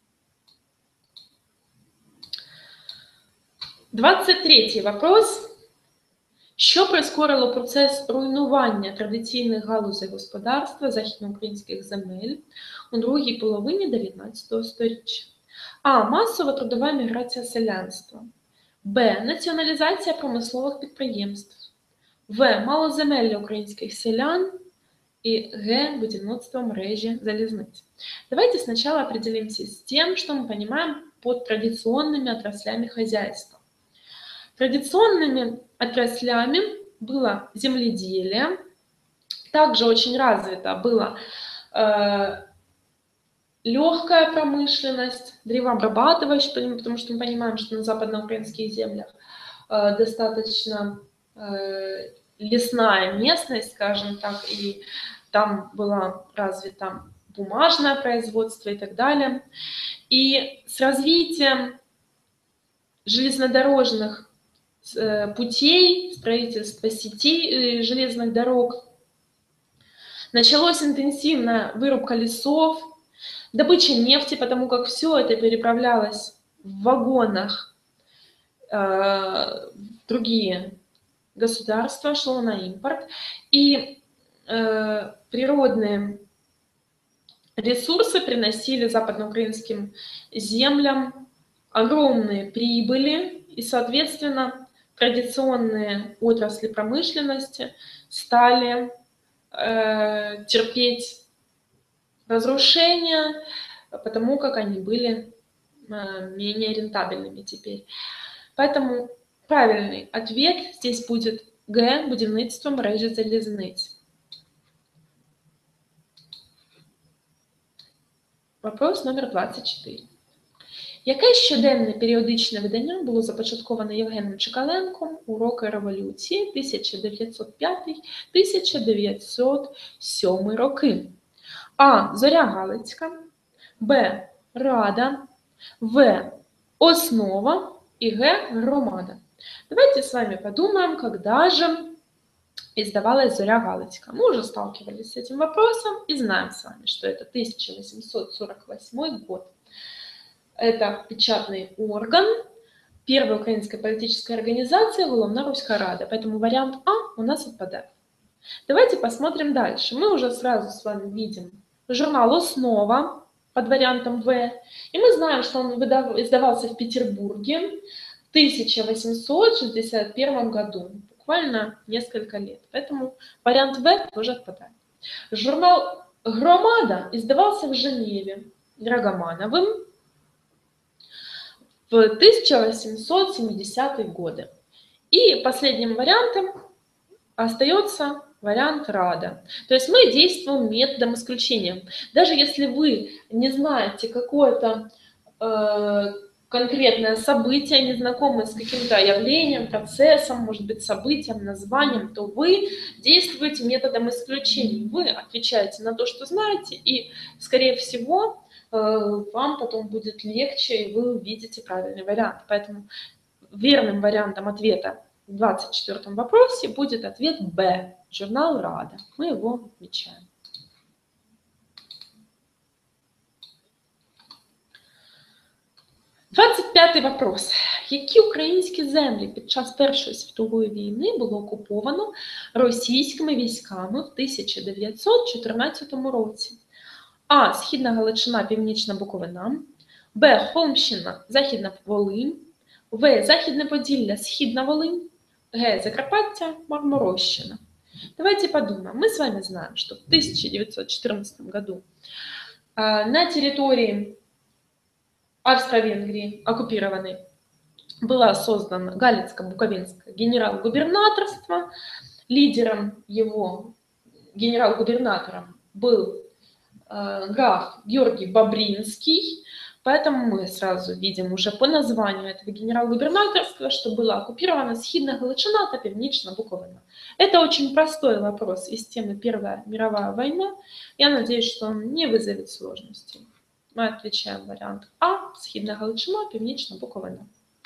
двадцять третій вопрос. Що прискорило процес руйнування традиційних галузей господарства західноукраїнських земель у другій половині дев'ятнадцятого сторіччя? А. Масова трудова міграція селянства. Б. Націоналізація промислових підприємств. В. Малоземелля українських селян. И Г. Будівництво мережи залізниць. Давайте сначала определимся с тем, что мы понимаем под традиционными отраслями хозяйства. Традиционными отраслями было земледелие, также очень развита была э, легкая промышленность, древообрабатывающая, потому что мы понимаем, что на западноукраинских землях э, достаточно э, лесная местность, скажем так, и там было развито бумажное производство и так далее. И с развитием железнодорожных путей, строительства сетей железных дорог, началась интенсивная вырубка лесов, добыча нефти, потому как все это переправлялось в вагонах э, в другие государства, шло на импорт, и э, природные ресурсы приносили западноукраинским землям огромные прибыли, и, соответственно, традиционные отрасли промышленности стали э, терпеть разрушения, потому как они были э, менее рентабельными теперь. Поэтому правильный ответ здесь будет Г. Будівництво мережі залізниць. Вопрос номер двадцять чотири. Яке щоденне періодичне видання було започатковане Євгеном Чекаленком у роки революції тисяча дев'ятсот п'ятий - тисяча дев'ятсот сьомий роки? А. Зоря Галицька, Б. Рада, В. Основа и Г. Громада. Давайте с вами подумаем, когда же издавалась Зоря Галицька. Мы уже сталкивались с этим вопросом и знаем с вами, что это тысяча восемьсот сорок восьмой год. Это печатный орган первой украинской политической организации Головна-Руська Рада. Поэтому вариант А у нас отпадает. Давайте посмотрим дальше. Мы уже сразу с вами видим журнал «Основа» под вариантом В. И мы знаем, что он издавался в Петербурге в тысяча восемьсот шестьдесят первом году. Буквально несколько лет. Поэтому вариант В тоже отпадает. Журнал «Громада» издавался в Женеве Драгомановым в тысяча восемьсот семидесятые годы. И последним вариантом остается вариант Рада. То есть мы действуем методом исключения. Даже если вы не знаете какое-то э, конкретное событие, не знакомы с каким-то явлением, процессом, может быть, событием, названием, то вы действуете методом исключения. Вы отвечаете на то, что знаете, и, скорее всего, вам потом будет легче, и вы увидите правильный вариант. Поэтому верным вариантом ответа в двадцать четвёртом вопросе будет ответ Б. Журнал Рада. Мы его отмечаем. двадцять п'ятий вопрос. Які українські землі під час Першої світової війни було окуповано російськими військами в тисяча дев'ятсот чотирнадцятому році? А. Східна Галичина, Північна Буковина. Б. Холмщина, Західна Волинь. В. Західне Поділля, Східна Волынь. Г. Закарпаття, Марморощина. Давайте подумаем. Мы с вами знаем, что в тысяча девятьсот четырнадцатом году на территории Австро-Венгрии, оккупированной, было создано Галицко-Буковинское генерал-губернаторство. Лидером его, генерал-губернатором, был э, граф Георгий Бобринский. Поэтому мы сразу видим уже по названию этого генерал-губернаторства, что была оккупирована Східна Галичина та Північна Буковина. Это очень простой вопрос из темы Первая мировая война. Я надеюсь, что он не вызовет сложностей. Мы отвечаем вариант А, Східна Галичина, Північна Буковина.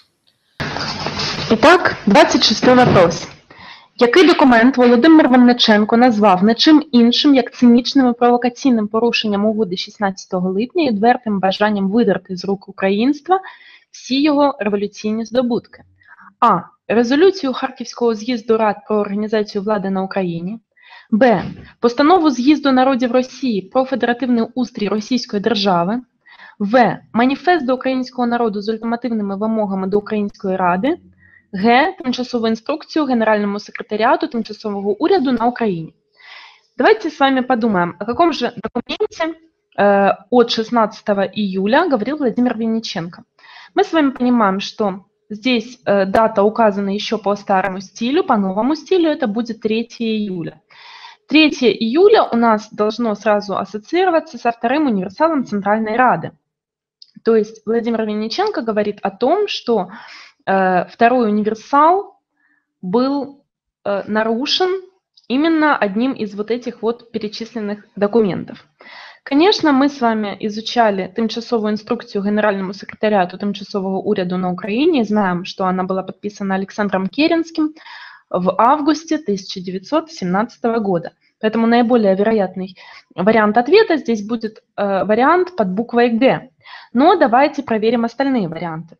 Итак, двадцять шостий вопрос. Який документ Володимир Винниченко назвав не чим іншим, як цинічним і провокаційним порушенням угоди шістнадцятого липня і відвертим бажанням видерти з рук українства всі його революційні здобутки? А. Резолюцію Харківського з'їзду Рад про організацію влади на Україні. Б. Постанову з'їзду народів Росії про федеративний устрій Російської держави. В. Маніфест до українського народу з ультимативними вимогами до Української Ради. Г. Тимчасову инструкцию Генеральному секретариату Тимчасового уряду на Украине. Давайте с вами подумаем, о каком же документе э, от шестнадцатого июля говорил Владимир Винниченко. Мы с вами понимаем, что здесь э, дата указана еще по старому стилю, по новому стилю это будет третьего июля. третьего июля у нас должно сразу ассоциироваться со вторым универсалом Центральной Рады. То есть Владимир Винниченко говорит о том, что второй универсал был э, нарушен именно одним из вот этих вот перечисленных документов. Конечно, мы с вами изучали тимчасовую инструкцию Генеральному секретариату Тимчасового уряду на Украине и знаем, что она была подписана Александром Керенским в августе тысяча девятьсот семнадцатого года. Поэтому наиболее вероятный вариант ответа здесь будет э, вариант под буквой Г. Но давайте проверим остальные варианты.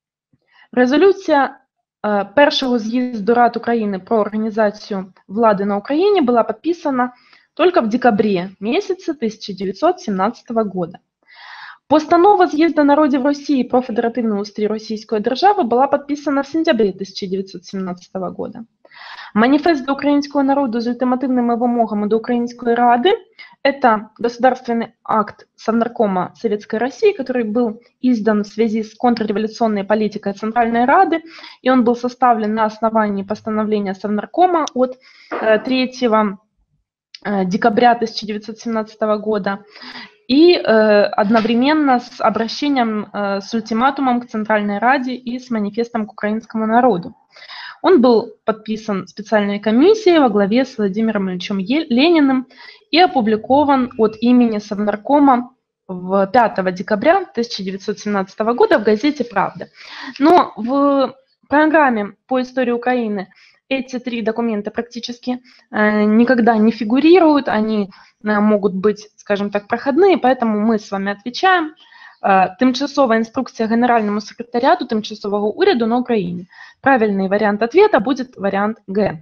Резолюція е, першого з'їзду Рад України про організацію влади на Україні была подписана только в декабре месяце тысяча девятьсот семнадцатого года. Постанова з'їзду народів Росії про федеративний устрій Російської держави была подписана в сентябре тысяча девятьсот семнадцатого года. Маніфест до українського народу з ультимативними вимогами до Української Ради – это государственный акт Совнаркома Советской России, который был издан в связи с контрреволюционной политикой Центральной Рады, и он был составлен на основании постановления Совнаркома от третьего декабря тысяча девятьсот семнадцатого года и одновременно с обращением с ультиматумом к Центральной Раде и с манифестом к украинскому народу. Он был подписан специальной комиссией во главе с Владимиром Ильичем Лениным и опубликован от имени Совнаркома в пятого декабря тысяча девятьсот семнадцатого года в газете «Правда». Но в программе по истории Украины эти три документа практически э, никогда не фигурируют, они э, могут быть, скажем так, проходные, поэтому мы с вами отвечаем. Э, Тимчасова инструкция Генеральному секретариату Тимчасового уряду на Украине. Правильный вариант ответа будет вариант Г.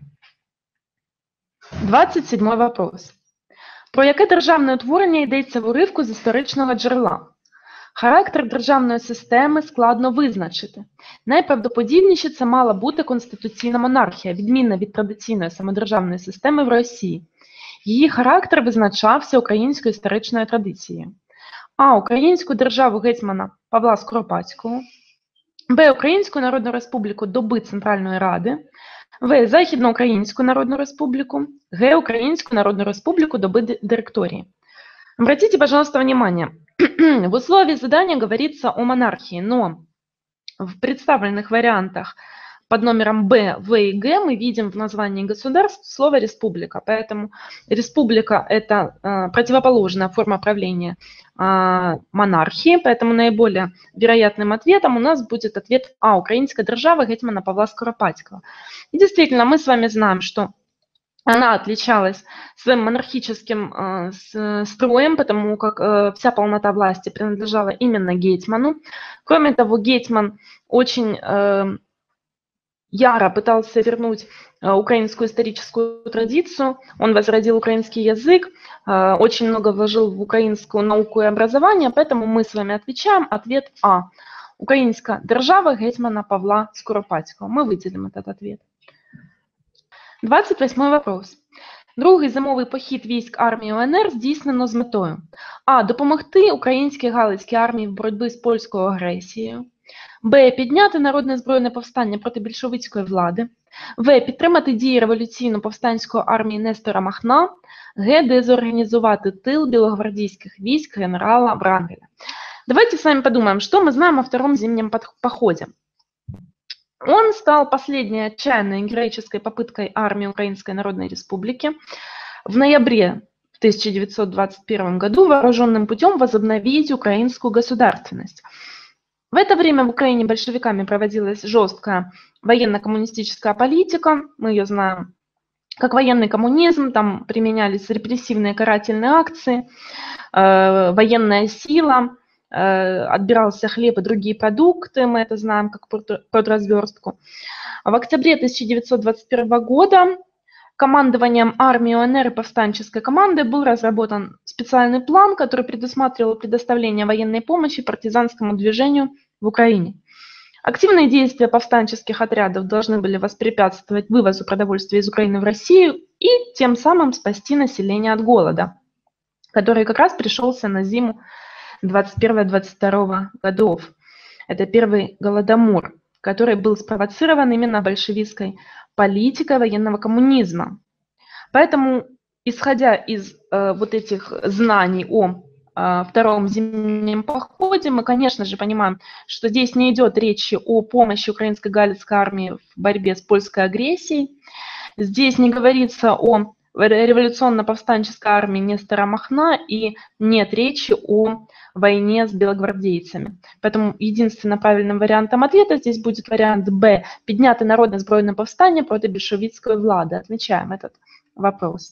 двадцять сьомий вопрос. Про яке державне утворення йдеться в уривку з історичного джерела? Характер державної системи складно визначити. Найправдоподібніше це мала бути конституційна монархія, відмінна від традиційної самодержавної системи в Росії. Її характер визначався українською історичною традицією. А. Українську державу гетьмана Павла Скоропадського. Б. Українську Народну Республіку доби Центральної Ради. В. Західноукраїнську Народну Республику. Г. Украинскую Народную Республику доби директории. Обратите, пожалуйста, внимание. В условии задания говорится о монархии, но в представленных вариантах под номером Б, В и Г мы видим в названии государств слово «республика». Поэтому республика – это э, противоположная форма правления э, монархии, поэтому наиболее вероятным ответом у нас будет ответ А – Украинская держава гетьмана Павла Скоропадского. И действительно, мы с вами знаем, что она отличалась своим монархическим э, с, строем, потому как э, вся полнота власти принадлежала именно гетьману. Кроме того, гетьман очень э, яро пытался вернуть э, украинскую историческую традицию. Он возродил украинский язык, э, очень много вложил в украинскую науку и образование, поэтому мы с вами отвечаем ответ А. Українська держава гетьмана Павла Скоропадського. Ми виділимо этот ответ. двадцять восьмой вопрос. Другий зимовий похід військ армії УНР здійснено з метою а. Допомогти українській галицькій армії в боротьбі з польською агресією. Б. Підняти народне збройне повстання проти більшовицької влади. В. Підтримати дії революційно-повстанської армії Нестора Махна. Г. Дезорганизовать тыл белогвардейских войск генерала Врангеля. Давайте с вами подумаем, что мы знаем о втором зимнем походе. Он стал последней отчаянной героической попыткой армии Украинской Народной Республики в ноябре тысяча девятьсот двадцать первом году вооруженным путем возобновить украинскую государственность. В это время в Украине большевиками проводилась жесткая военно-коммунистическая политика, мы ее знаем как военный коммунизм, там применялись репрессивные карательные акции, э, военная сила, э, отбирался хлеб и другие продукты, мы это знаем как продразверстку. В октябре тысяча девятьсот двадцать первого года командованием армии УНР и повстанческой команды был разработан специальный план, который предусматривал предоставление военной помощи партизанскому движению в Украине. Активные действия повстанческих отрядов должны были воспрепятствовать вывозу продовольствия из Украины в Россию и тем самым спасти население от голода, который как раз пришелся на зиму двадцать первого — двадцать второго годов. Это первый голодомор, который был спровоцирован именно большевистской политикой военного коммунизма. Поэтому, исходя из э, вот этих знаний о втором зимнем походе, мы, конечно же, понимаем, что здесь не идет речи о помощи украинской галицкой армии в борьбе с польской агрессией. Здесь не говорится о революционно-повстанческой армии Нестора Махна и нет речи о войне с белогвардейцами. Поэтому единственно правильным вариантом ответа здесь будет вариант Б. Підняти народне збройне повстання проти більшовицької влади. Отмечаем этот вопрос.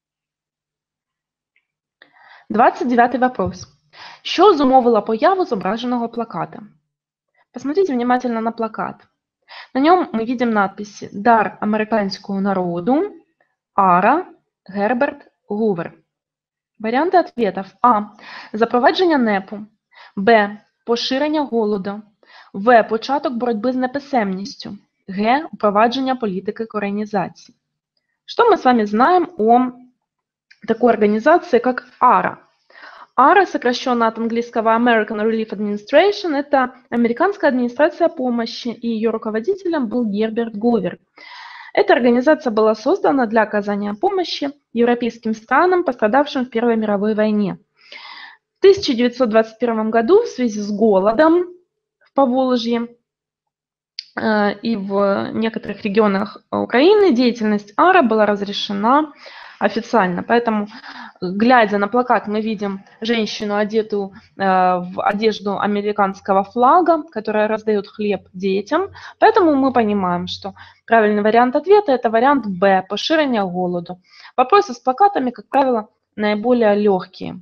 двадцать девятый вопрос. Що зумовило появу зображеного плаката? Посмотрите внимательно на плакат. На нем мы видим надписи «Дар американського народу», «Ара», «Герберт», «Гувер». Варіанти ответов. А. Запровадження НЕПу. Б. Поширення голоду. В. Початок боротьби з неписемністю. Г. Впровадження політики коренізації. Что мы с вами знаем о такой организации, как АРА? АРА, сокращенно от английского American Relief Administration, это американская администрация помощи, и ее руководителем был Герберт Гувер. Эта организация была создана для оказания помощи европейским странам, пострадавшим в Первой мировой войне. В тысяча девятьсот двадцать первом году в связи с голодом в Поволжье э, и в некоторых регионах Украины деятельность АРА была разрешена официально. Поэтому, глядя на плакат, мы видим женщину, одетую э, в одежду американского флага, которая раздает хлеб детям. Поэтому мы понимаем, что правильный вариант ответа – это вариант Б – поширение голоду. Вопросы с плакатами, как правило, наиболее легкие.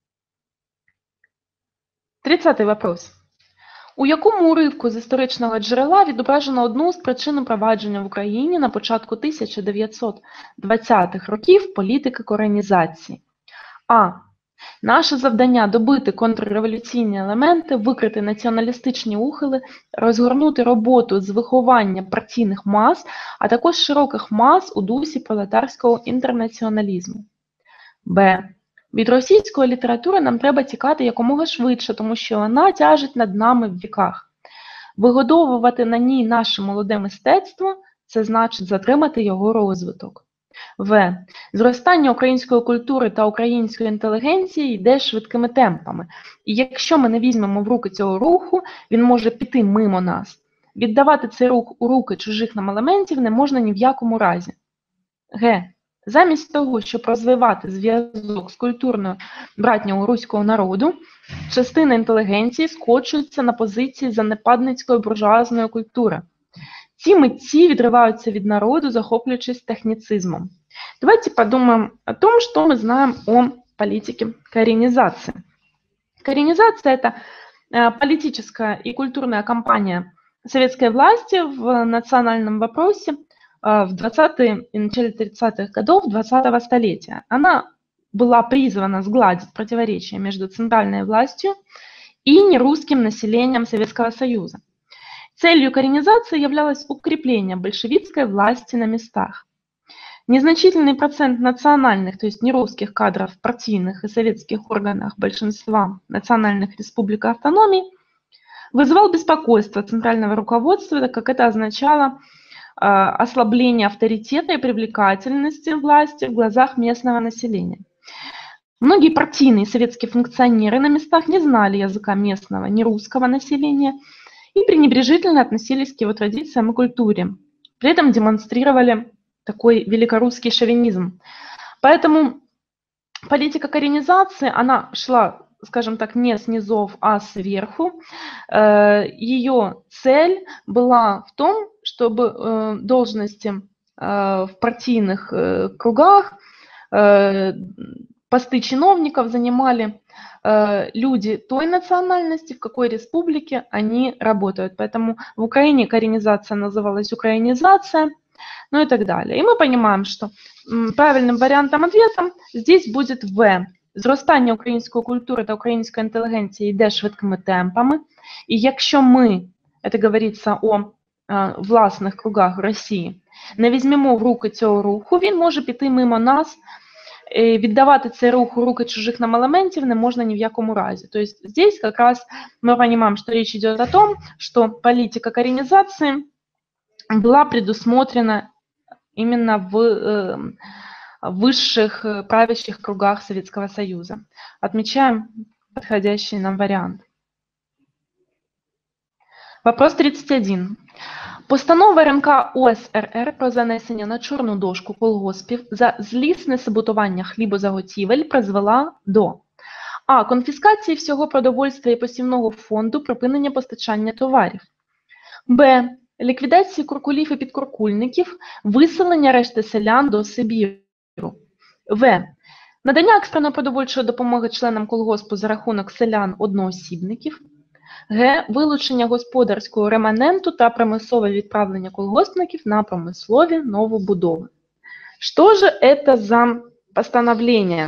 тридцатый вопрос. У якому уривку з історичного джерела відображено одну з причин провадження в Україні на початку тисяча дев'ятсот двадцятих років політики коренізації? А. Наше завдання – добити контрреволюційні елементи, викрити націоналістичні ухили, розгорнути роботу з виховання партійних мас, а також широких мас у дусі пролетарського інтернаціоналізму. Б. Від російської літератури нам треба тікати якомога швидше, тому що вона тяжить над нами в віках. Вигодовувати на ній наше молоде мистецтво – це значить затримати його розвиток. В. Зростання української культури та української інтелігенції йде швидкими темпами. І якщо ми не візьмемо в руки цього руху, він може піти мимо нас. Віддавати цей рух у руки чужих нам елементів не можна ні в якому разі. Г. Замість того, щоб розвивати зв'язок з культурною братнього руського народу, частина інтелігенції скочується на позиції занепадницької буржуазної культури. Ці митці відриваються від народу, захоплюючись техницизмом. Давайте подумаем о том, что мы знаем о политике коренизации. Коренизация – это политическая и культурная кампания советской власти в национальном вопросе в двадцатые и начале тридцатых годов двадцатого столетия. Она была призвана сгладить противоречия между центральной властью и нерусским населением Советского Союза. Целью коренизации являлось укрепление большевистской власти на местах. Незначительный процент национальных, то есть нерусских кадров в партийных и советских органах большинства национальных республик и автономий вызывал беспокойство центрального руководства, так как это означало э, ослабление авторитета и привлекательности власти в глазах местного населения. Многие партийные советские функционеры на местах не знали языка местного, нерусского населения и пренебрежительно относились к его традициям и культуре. При этом демонстрировали такой великорусский шовинизм. Поэтому политика коренизации, она шла, скажем так, не с низов, а сверху. Ее цель была в том, чтобы должности в партийных кругах, посты чиновников занимали люди той национальности, в какой республике они работают. Поэтому в Украине коренизация называлась украинизация, ну и так далее. И мы понимаем, что правильным варіантом ответа здесь будет В. Зростання української культури та української інтелігенції йде швидкими темпами. І якщо ми, це говориться о е, власних кругах Росії, не візьмемо в руки цього руху, він може піти мимо нас. І віддавати цей рух у руки чужих нам элементов не можно ни в якому разе. То есть здесь как раз мы понимаем, что речь идет о том, что политика коренизации была предусмотрена именно в э, высших э, правящих кругах Советского Союза. Отмечаем подходящий нам вариант. Вопрос тридцать один. Постанова РНК УСРР про занесення на чорну дошку колгоспів за злісне саботування хлібозаготівель призвела до А. Конфіскації всього продовольства і посівного фонду, припинення постачання товарів. Б. Ліквідації куркулів і підкуркульників, виселення решти селян до Сибіру. В. Надання екстреної продовольчої допомоги членам колгоспу за рахунок селян-одноосібників. Г. Вилучення господарського реманенту та примусове відправлення колгоспників на промислові новобудови. Что же это за постановление?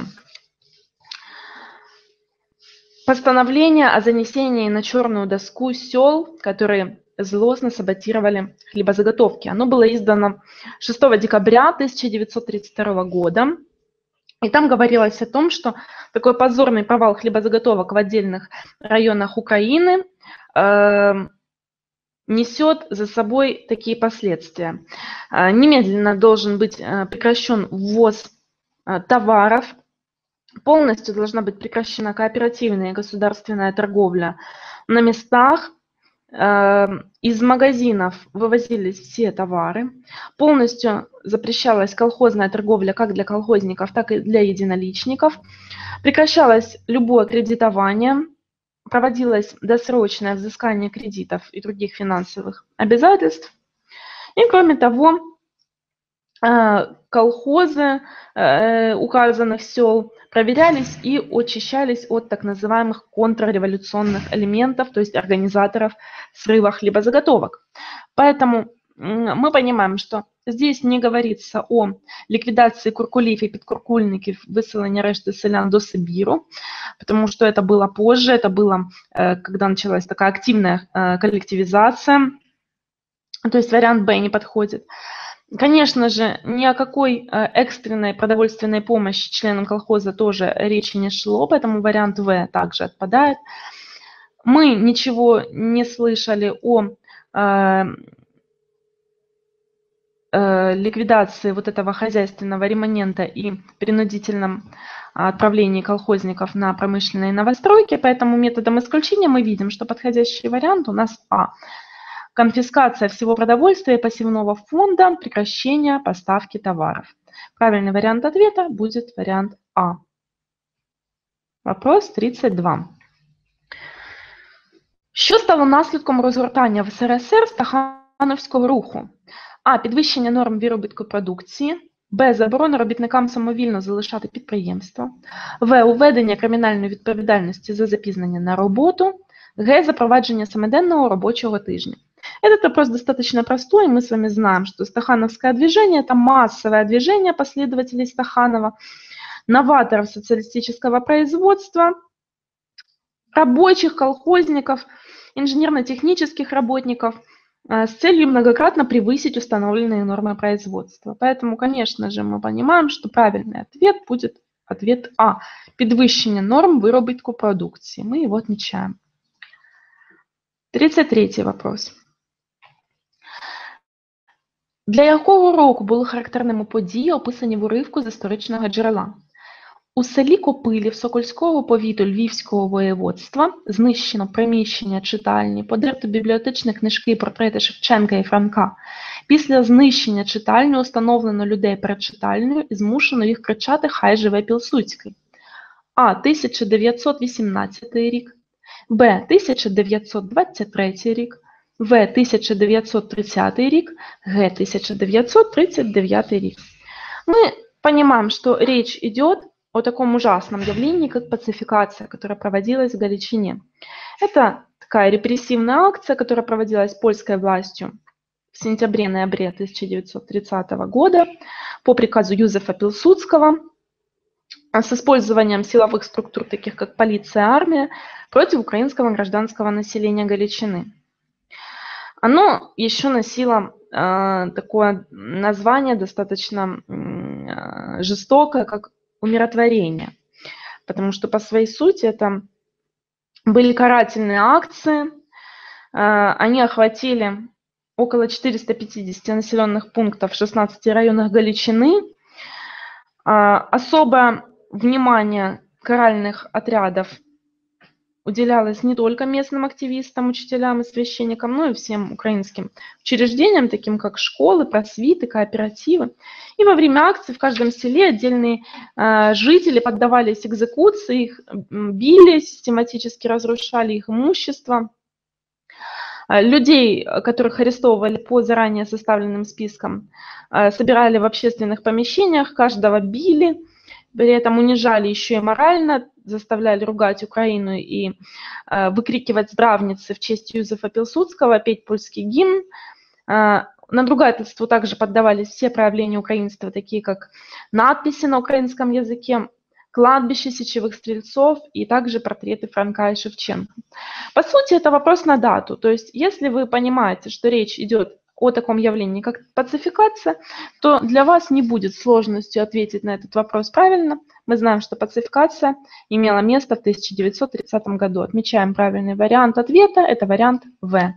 Постановление о занесении на черную доску сел, которые злостно саботировали хлебозаготовки. Оно было издано шестого декабря тысяча девятьсот тридцать второго года. И там говорилось о том, что такой позорный провал хлебозаготовок в отдельных районах Украины э, несет за собой такие последствия. Э, немедленно должен быть э, прекращен ввоз э, товаров, полностью должна быть прекращена кооперативная и государственная торговля на местах. Э, из магазинов вывозились все товары, полностью запрещалась колхозная торговля как для колхозников, так и для единоличников, прекращалось любое кредитование, проводилось досрочное взыскание кредитов и других финансовых обязательств. И кроме того, колхозы указанных сел проверялись и очищались от так называемых контрреволюционных элементов, то есть организаторов срыва хлебозаготовок. Поэтому мы понимаем, что здесь не говорится о ликвидации куркулів и підкуркульників, виселення решти селян до Сибиру, потому что это было позже, это было, когда началась такая активная коллективизация, то есть вариант Б не подходит. Конечно же, ни о какой экстренной продовольственной помощи членам колхоза тоже речи не шло, поэтому вариант В также отпадает. Мы ничего не слышали о э, э, ликвидации вот этого хозяйственного реманента и принудительном отправлении колхозников на промышленные новостройки, поэтому методом исключения мы видим, что подходящий вариант у нас А. Конфискация всего продовольствия и посевного фонда, прекращение поставки товаров. Правильный вариант ответа будет вариант А. Вопрос тридцать два. Що стало наслідком розгортання в СРСР стахановського руху? А. Підвищення норм виробітку продукції. Б. Заборона робітникам самовільно залишати підприємства. В. Уведення кримінальної відповідальності за запізнення на роботу. Г. Запровадження семиденного робочего тижня. Этот вопрос достаточно простой, мы с вами знаем, что стахановское движение – это массовое движение последователей Стаханова, новаторов социалистического производства, рабочих, колхозников, инженерно-технических работников с целью многократно превысить установленные нормы производства. Поэтому, конечно же, мы понимаем, что правильный ответ будет ответ А. Підвищення норм виробітку продукції. Мы его отмечаем. тридцать третий вопрос. Для якого року були характерними події, описані в уривку з історичного джерела? У селі Копилів Сокольського повіту Львівського воєводства знищено приміщення читальні, подерто бібліотечні книжки і портрети Шевченка і Франка. Після знищення читальні установлено людей перед читальнею і змушено їх кричати «Хай живе Пілсудський». А. тисяча дев'ятсот вісімнадцятий рік, Б. тисяча дев'ятсот двадцять третій рік, В. тисяча дев'ятсот тридцятий рік, Г. тисяча дев'ятсот тридцать девятый рік. Мы понимаем, что речь идет о таком ужасном явлении, как пацификация, которая проводилась в Галичине. Это такая репрессивная акция, которая проводилась польской властью в сентябре-ноябре тысяча девятьсот тридцатого года по приказу Юзефа Пилсудского с использованием силовых структур, таких как полиция и армия, против украинского гражданского населения Галичины. Оно еще носило э, такое название достаточно э, жестокое, как умиротворение, потому что по своей сути это были карательные акции, э, они охватили около четырёхсот пятидесяти населенных пунктов в шестнадцати районах Галичины. Э, особое внимание каральных отрядов уделялось не только местным активистам, учителям и священникам, но и всем украинским учреждениям, таким как школы, просвиты, кооперативы. И во время акций в каждом селе отдельные э, жители поддавались экзекуции, их били, систематически разрушали их имущество. Людей, которых арестовывали по заранее составленным спискам, э, собирали в общественных помещениях, каждого били, при этом унижали еще и морально, заставляли ругать Украину и э, выкрикивать здравницы в честь Юзефа Пилсудского, петь польский гимн. Э, надругательству также поддавались все проявления украинства, такие как надписи на украинском языке, кладбище сечевых стрельцов и также портреты Франка и Шевченко. По сути, это вопрос на дату. То есть, если вы понимаете, что речь идет о таком явлении, как пацификация, то для вас не будет сложностью ответить на этот вопрос правильно. Мы знаем, что пацификация имела место в тысяча девятьсот тридцатом году. Отмечаем правильный вариант ответа, это вариант В.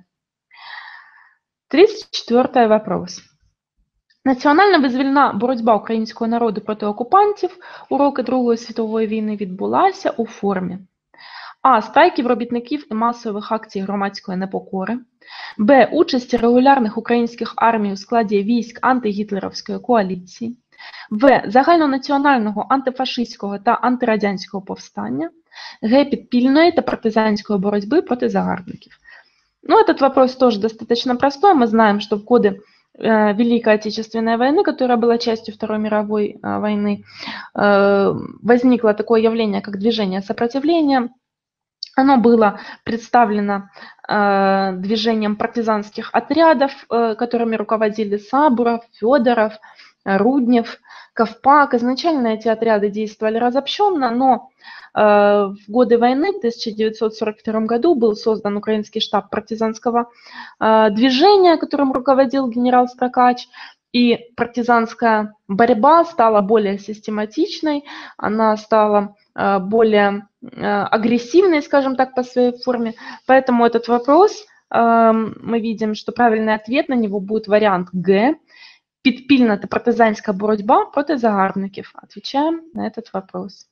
тридцать четвёртый вопрос. Національно-визвольна боротьба українського народу проти окупантів у роки Другої світової війни відбулася у формі А. Страйків робітників і масових акцій громадської непокори. Б. Участі регулярних українських армій у складі військ антигітлерівської коаліції. В. Загальнонаціонального антифашистського та антирадянського повстання. Г. Підпільної та партизанської боротьби проти загарбників. Ну, этот вопрос тоже достаточно простой. Мы знаем, что в годы э, Великой Отечественной войны, которая была частью Второй мировой э, войны, э, возникло такое явление, как движение сопротивления. Оно было представлено э, движением партизанских отрядов, э, которыми руководили Сабуров, Федоров, Руднев, Ковпак. Изначально эти отряды действовали разобщенно, но э, в годы войны в тысяча девятьсот сорок втором году был создан украинский штаб партизанского э, движения, которым руководил генерал Строкач. И партизанская борьба стала более систематичной, она стала э, более э, агрессивной, скажем так, по своей форме. Поэтому этот вопрос, э, мы видим, что правильный ответ на него будет вариант Г. Підпільна та партизанська боротьба проти загарбників. Отвечаем на этот вопрос.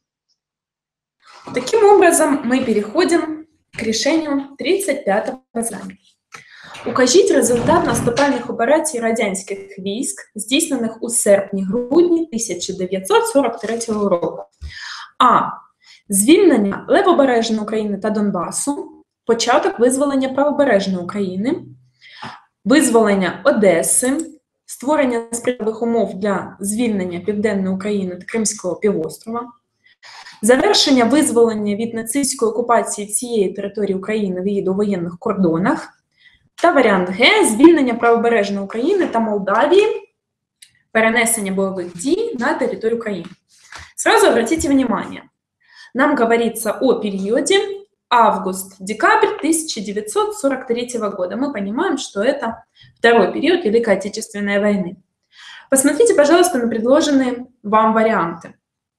Таким образом, мы переходим к решению тридцать пятого задания. Укажіть результат наступальних операцій радянських військ, здійснених у серпні-грудні тисяча дев'ятсот сорок третього року. А. Звільнення Левобережної України та Донбасу, початок визволення Правобережної України, визволення Одеси, створення сприятливих умов для звільнення Південної України та Кримського півострова, завершення визволення від нацистської окупації всієї території України в її довоєнних кордонах, та варіант Г – звільнення Правобережної України та Молдавії, перенесення бойових дій на территорию Украины. Сразу обратите внимание, нам говорится о периоде август-декабрь тысяча девятьсот сорок третьего года. Мы понимаем, что это второй период Великой Отечественной войны. Посмотрите, пожалуйста, на предложенные вам варианты.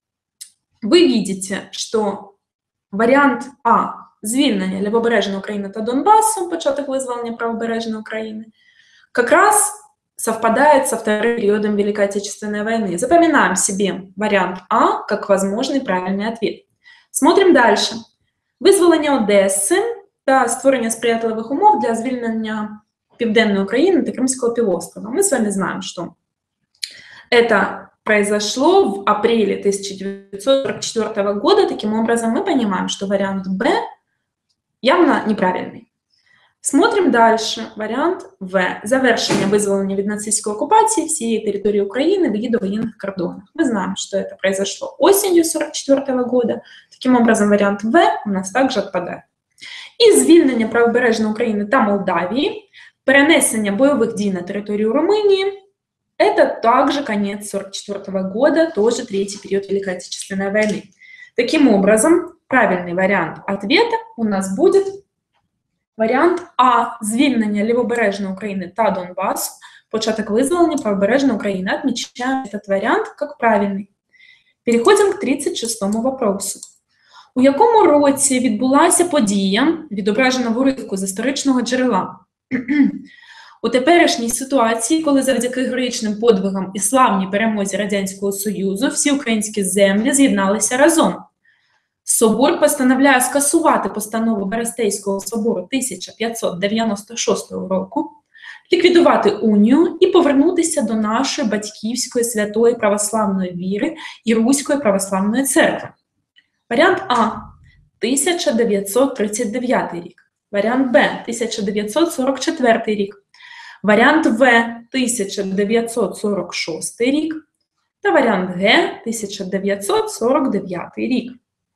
Вы видите, что варіант А – звільнення Лівобережної України та Донбасу, початок визволення Правобережной Украины, как раз совпадает со вторым периодом Великой Отечественной войны. Запоминаем себе вариант А как возможный правильный ответ. Смотрим дальше. Визволення Одеси та створення сприятливих умов для звільнення Південної України та Крымского півострова. Мы с вами знаем, что это произошло в апреле тысяча девятьсот сорок четвёртого года. Таким образом, мы понимаем, что вариант Б явно неправильный. Смотрим дальше. Вариант В. Завершення визволення від нацистської окупації всієї території України до її воєнних кордонів. Мы знаем, что это произошло осенью сорок четвёртого года. Таким образом, вариант В у нас также отпадает. І звільнення Правобережної України та Молдавії, перенесення бойових дій на територію Румынии. Это также конец сорок четвёртого года, тоже третий период Великой Отечественной войны. Таким образом, правильный вариант ответа у нас будет вариант А. Звільнення Лівобережної України та Донбасу, початок визволення Правобережної України. Отмечаем этот вариант как правильный. Переходим к тридцать шестому вопросу. У якому році відбулася подія, відображена в уривку з історичного джерела? У теперішній ситуації, коли завдяки героїчним подвигам і славній перемозі Радянського Союзу всі українські землі з'єдналися разом. Собор постановляє скасувати постанову Берестейського собору тисяча п'ятсот дев'яносто шостого року, ліквідувати унію і повернутися до нашої батьківської святої православної віри і Руської православної церкви. Варіант А – тисяча дев'ятсот тридцять дев'ятий рік. Варіант Б – тисяча дев'ятсот сорок четвертий рік. Варіант В – тисяча дев'ятсот сорок шостий рік. Та варіант Г – тисяча дев'ятсот сорок дев'ятий рік.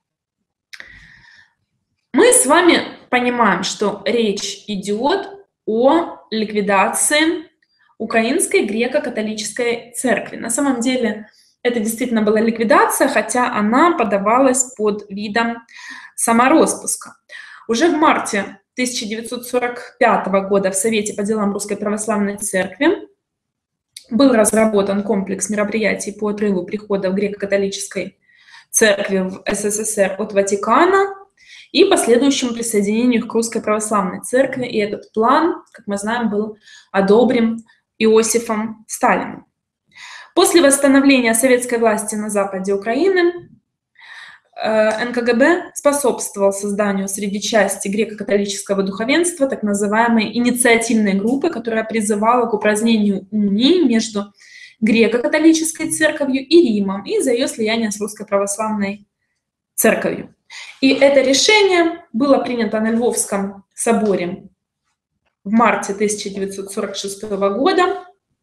Мы с вами понимаем, что речь идет о ликвидации Украинской греко-католической церкви. На самом деле это действительно была ликвидация, хотя она подавалась под видом самороспуска. Уже в марте тысяча девятьсот сорок пятого года в Совете по делам Русской Православной Церкви был разработан комплекс мероприятий по отрыву приходов греко-католической церкви в СССР от Ватикана и последующему присоединению к Русской Православной Церкви. И этот план, как мы знаем, был одобрен Иосифом Сталиным. После восстановления советской власти на западе Украины эн ка гэ бэ способствовал созданию среди части греко-католического духовенства так называемой инициативной группы, которая призывала к упразднению унии между греко-католической церковью и Римом из-за ее слияния с Русской Православной Церковью. И это решение было принято на Львовском соборе в марте тысяча девятьсот сорок шестого года.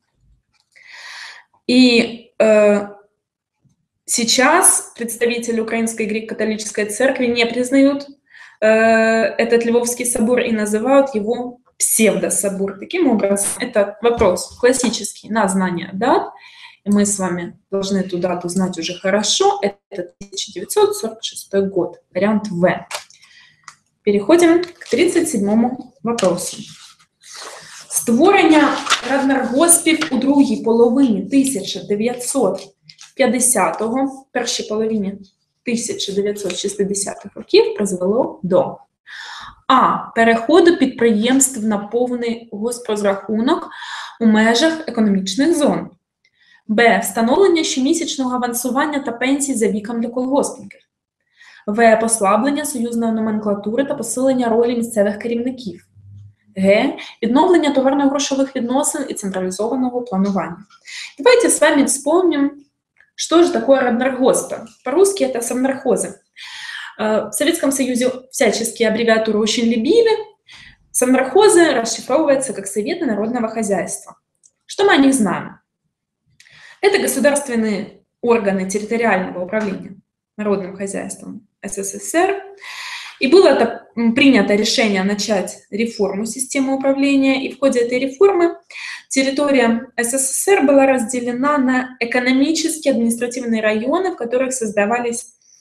И э, сейчас представители Украинской греко-католической церкви не признают э, этот Львовский собор и называют его псевдособор. Таким образом, это вопрос классический на знание дат. И мы с вами должны эту дату знать уже хорошо. Это тысяча девятьсот сорок шестой год, вариант В. Переходим к тридцать седьмому вопросу. Створення Раднергоспів у другій половині тисяча дев'ятсот п'ятдесятого, першій половині тисяча дев'ятсот шістдесятих років призвело до А. Переходу підприємств на повний госпрозрахунок у межах економічних зон. Б. Встановлення щомісячного авансування та пенсій за віком для колгоспників. В. Послаблення союзної номенклатури та посилення ролі місцевих керівників. Г. Відновлення товарно-грошових відносин і централизованного планування. Давайте с вами вспомним, что же такое Раднергоспы. По-русски это совнархозы. В Советском Союзе всяческие аббревиатуры очень любили. Совнархозы расшифровывается как Советы народного хозяйства. Что мы о них знаем? Это государственные органы территориального управления народным хозяйством СССР. И было это, принято решение начать реформу системы управления. И в ходе этой реформы территория СССР была разделена на экономические административные районы, в которых создавались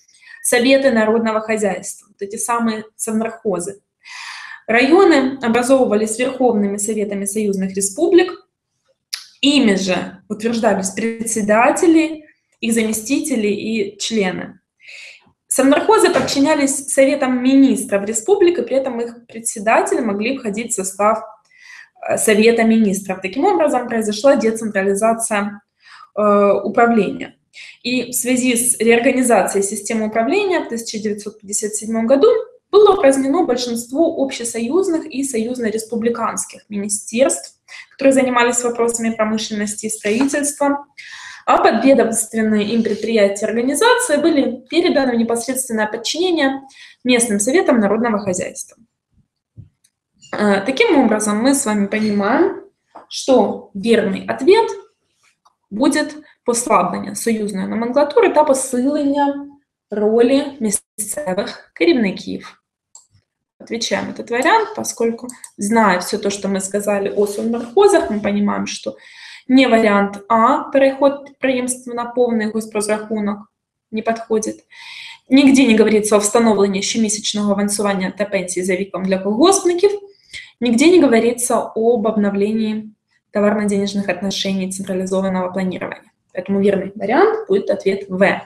Советы народного хозяйства, вот эти самые совнархозы. Районы образовывались верховными советами союзных республик, ими же утверждались председатели, их заместители и члены. Совнархозы подчинялись советам министров республик, и при этом их председатели могли входить в состав совета министров. Таким образом, произошла децентрализация э, управления. И в связи с реорганизацией системы управления в тысяча девятьсот пятьдесят седьмом году было упразднено большинство общесоюзных и союзно-республиканских министерств, которые занимались вопросами промышленности и строительства, а подведомственные им предприятия и организации были переданы в непосредственное подчинение местным советам народного хозяйства. Таким образом, мы с вами понимаем, что верный ответ будет послаблення союзної номенклатури та посилення ролі місцевих керівників. Отвечаем этот вариант, поскольку, зная все то, что мы сказали о совнархозах, мы понимаем, что не вариант А, переход підприємства на повний госпрозрахунок, не подходит. Нигде не говорится о встановленні щомісячного авансування та пенсії за віком для колгоспників, нигде не говорится об обновлении товарно-денежных отношений централизованного планирования. Поэтому верный вариант будет ответ В.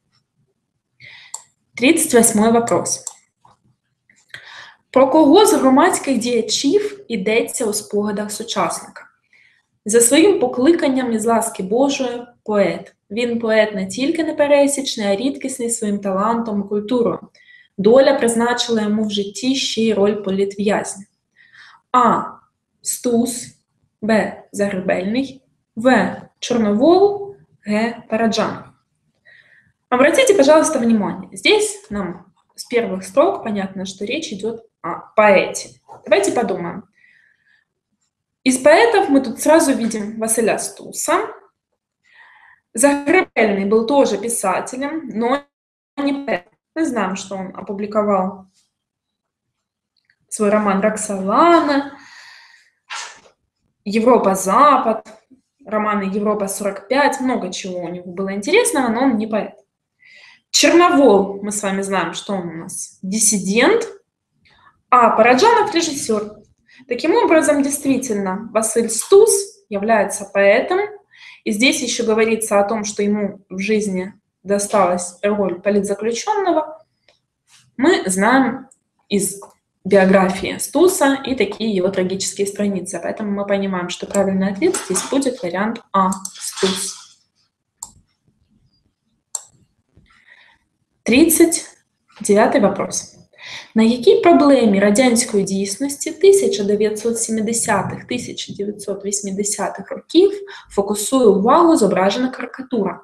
тридцять восьмой вопрос. Про кого з громадських діячів йдеться у спогадах сучасника? За своїм покликанням із ласки Божої – поет. Він поет не тільки непересічний, а рідкісний своїм талантом і культурою. Доля призначила йому в житті ще й роль політв'язня. А. Стус, Б. Загребельний, В. Чорновол, Г. Параджанов. Обратите, пожалуйста, внимание. Здесь нам с первых строк понятно, что речь идет о поэте. Давайте подумаем. Из поэтов мы тут сразу видим Василя Стуса. Загребельный был тоже писателем, но не поэт. Мы знаем, что он опубликовал свой роман «Роксолана», «Европа-Запад», романы «Европа сорок пять», много чего у него было интересного, но он не поэт. Черновол, мы с вами знаем, что он у нас диссидент, а Параджанов – режиссер. Таким образом, действительно, Василь Стус является поэтом, и здесь еще говорится о том, что ему в жизни досталась роль политзаключенного. Мы знаем из биографии Стуса и такие его трагические страницы. Поэтому мы понимаем, что правильный ответ здесь будет вариант А – Стус. тридцять дев'ятий вопрос. На якій проблемі радянської дійсності тисяча дев'ятсот сімдесятих - тисяча дев'ятсот вісімдесятих років фокусує увагу зображена карикатура?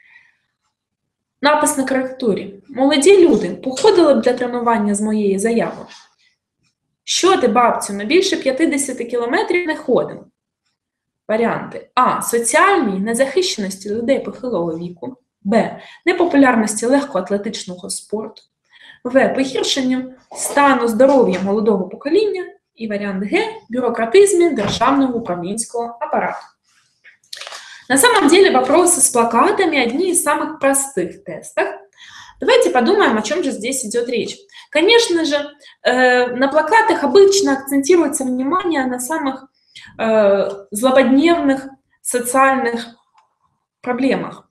Напис на карикатурі. Молоді люди походили б для тренування з моєї заяви. Що ти, бабцю, на більше п'ятдесят кілометрів не ходимо? Варіанти. А. Соціальній незахищеності людей похилого віку. Б. Непопулярності легкоатлетичного спорту. В. Погіршенню стану здоров'я молодого покоління. І варіант Г. Бюрократизмі державного управлінського апарату. На самом деле вопросы с плакатами одни из самых простых в тестах. Давайте подумаем, о чем же здесь идет речь. Конечно же, э, на плакатах обычно акцентируется внимание на самых э, злободневных социальных проблемах.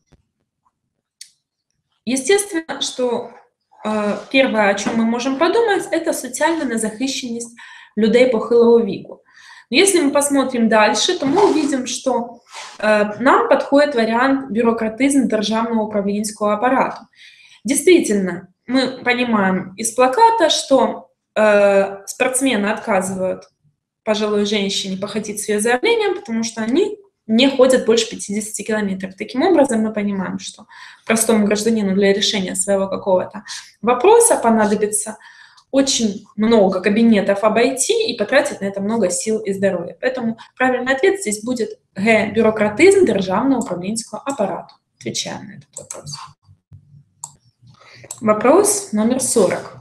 Естественно, что э, первое, о чем мы можем подумать, это социальная незахищенность людей похилого веку. Но если мы посмотрим дальше, то мы увидим, что э, нам подходит вариант бюрократизм державного управленческого аппарата. Действительно, мы понимаем из плаката, что э, спортсмены отказывают пожилой женщине походить с ее заявлением, потому что они не ходят больше пятидесяти километров. Таким образом, мы понимаем, что простому гражданину для решения своего какого-то вопроса понадобится очень много кабинетов обойти и потратить на это много сил и здоровья. Поэтому правильный ответ здесь будет Г. Бюрократизм державного управленческого аппарата. Отвечаем на этот вопрос. Вопрос номер сорок.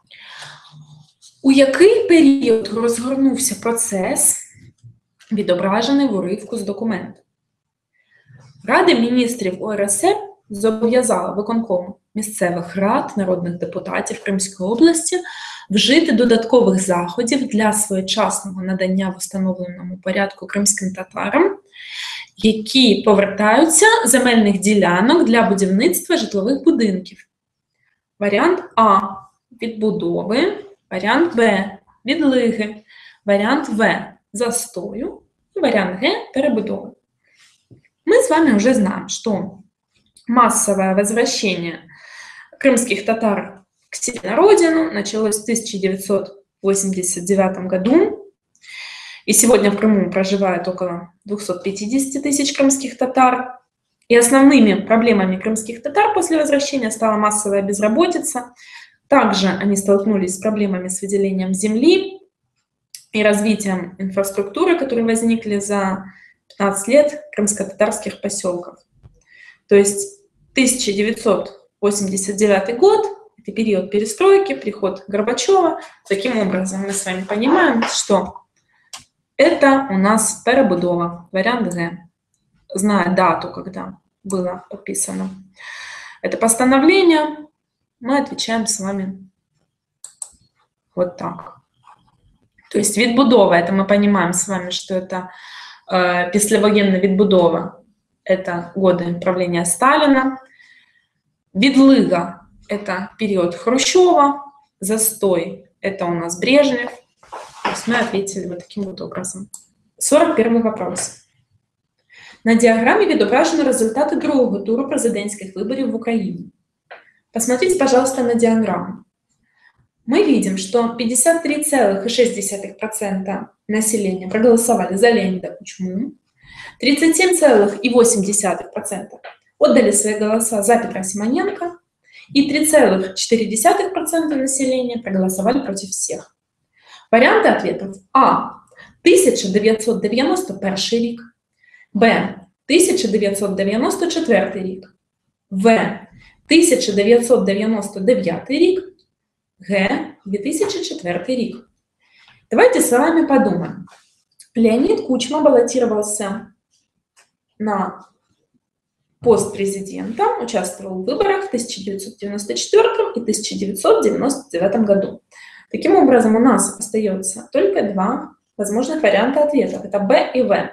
У який період розгорнувся процес, відображений в уривку з документу? Рада міністрів УРСР зобов'язала виконкому місцевих рад, народних депутатів Кримської області вжити додаткових заходів для своєчасного надання в установленому порядку кримським татарам, які повертаються земельних ділянок для будівництва житлових будинків. Варіант А – відбудови, варіант Б – відлиги, варіант В – застою и вариант Г – перебудовы. Мы с вами уже знаем, что массовое возвращение крымских татар к себе на родину началось в тысяча девятьсот восемьдесят девятом году, и сегодня в Крыму проживает около двухсот пятидесяти тысяч крымских татар. И основными проблемами крымских татар после возвращения стала массовая безработица. Также они столкнулись с проблемами с выделением земли и развитием инфраструктуры, которые возникли за пятнадцать лет крымско-татарских поселков. То есть тысяча девятьсот восемьдесят девятый год – это период перестройки, приход Горбачева. Таким образом, мы с вами понимаем, что это у нас перебудова, вариант Г, зная дату, когда было подписано это постановление, мы отвечаем с вами вот так. То есть відбудова, это мы понимаем с вами, что это э, післявоєнна відбудова, это годы правления Сталина. Відлига – это период Хрущева. Застой – это у нас Брежнев. То есть мы ответили вот таким вот образом. сорок первый вопрос. На діаграмі відображено результати другого туру президентських виборів в Україні. Посмотрите, пожалуйста, на диаграмму. Мы видим, что пятьдесят три целых шесть десятых процента населения проголосовали за Леонида Кучму, тридцать семь целых восемь десятых процента отдали свои голоса за Петра Симоненко, и три целых четыре десятых процента населения проголосовали против всех. Варианты ответов. А. тисяча дев'ятсот дев'яносто перший рік. Б. тисяча дев'ятсот дев'яносто четвертий рік. В. тисяча дев'ятсот дев'яносто дев'ятий рік. Г. две тысячи четвёртый рік. Давайте с вами подумаем. Леонид Кучма баллотировался на пост президента, участвовал в выборах в тысяча девятьсот девяносто четвёртом и тысяча девятьсот девяносто девятом году. Таким образом, у нас остается только два возможных варианта ответов. Это Б и В.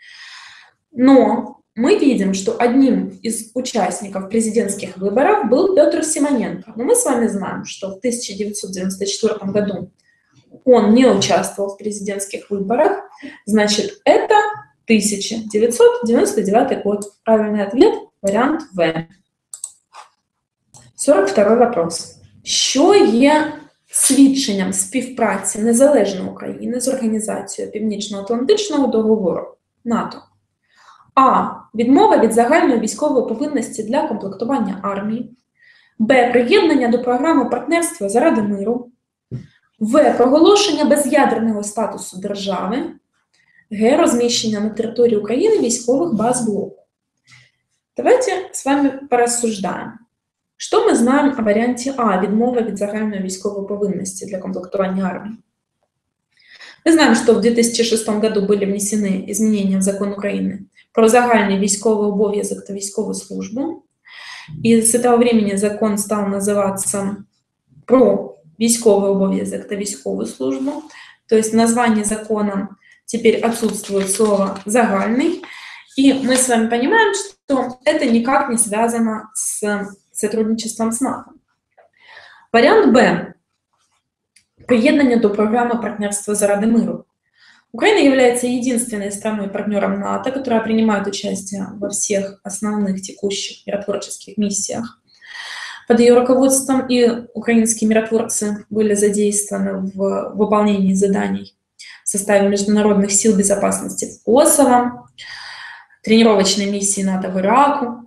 Но мы видим, что одним из участников президентских выборов был Петр Симоненко. Но мы с вами знаем, что в тысяча девятьсот девяносто четвёртом году он не участвовал в президентских выборах. Значит, это тысяча девятьсот девяносто девятый год. Правильный ответ – вариант В. сорок второй вопрос. Що є свідченням співпраці незалежної України з Організацією Північно-Атлантичного договору НАТО? А. Відмова від загальної військової повинності для комплектування армії. Б. Приєднання до програми партнерства заради миру. В. Проголошення без'ядерного статусу держави. Г. Розміщення на території України військових баз блоку. Давайте с вами порассуждаем. Что мы знаем о варианте А – відмова від загальної військової повинності для комплектування армії? Мы знаем, что в две тысячи шестом году были внесены изменения в закон Украины про загальний військовий обов'язок та військову службу. И с этого времени закон стал называться про військовий обов'язок та військову службу. То есть в названии закона теперь отсутствует слово «загальный». И мы с вами понимаем, что это никак не связано с сотрудничеством с НАТО. Вариант Б. Приєднання до программы партнерства заради миру. Украина является единственной страной-партнером НАТО, которая принимает участие во всех основных текущих миротворческих миссиях. Под ее руководством и украинские миротворцы были задействованы в выполнении заданий в составе международных сил безопасности в Косово, тренировочной миссии НАТО в Ираку.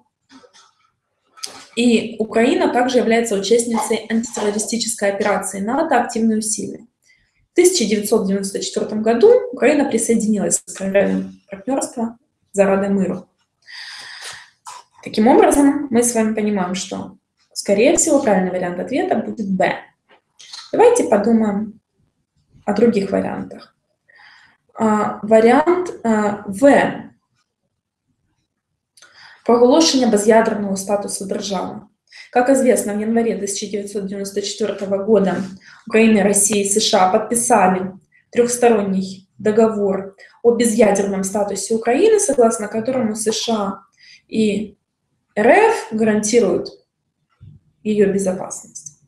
И Украина также является участницей антитеррористической операции НАТО «Активные усилия». В тысяча девятьсот девяносто четвёртом году Украина присоединилась к программе партнерства заради миру. Таким образом, мы с вами понимаем, что, скорее всего, правильный вариант ответа будет Б. Давайте подумаем о других вариантах. А, вариант а, В. Проголошення без'ядерного статусу держави. Как известно, в январе тысяча девятьсот девяносто четвёртого года Украина, Россия и США подписали трехсторонний договор о безъядерном статусе Украины, согласно которому США и РФ гарантируют ее безопасность.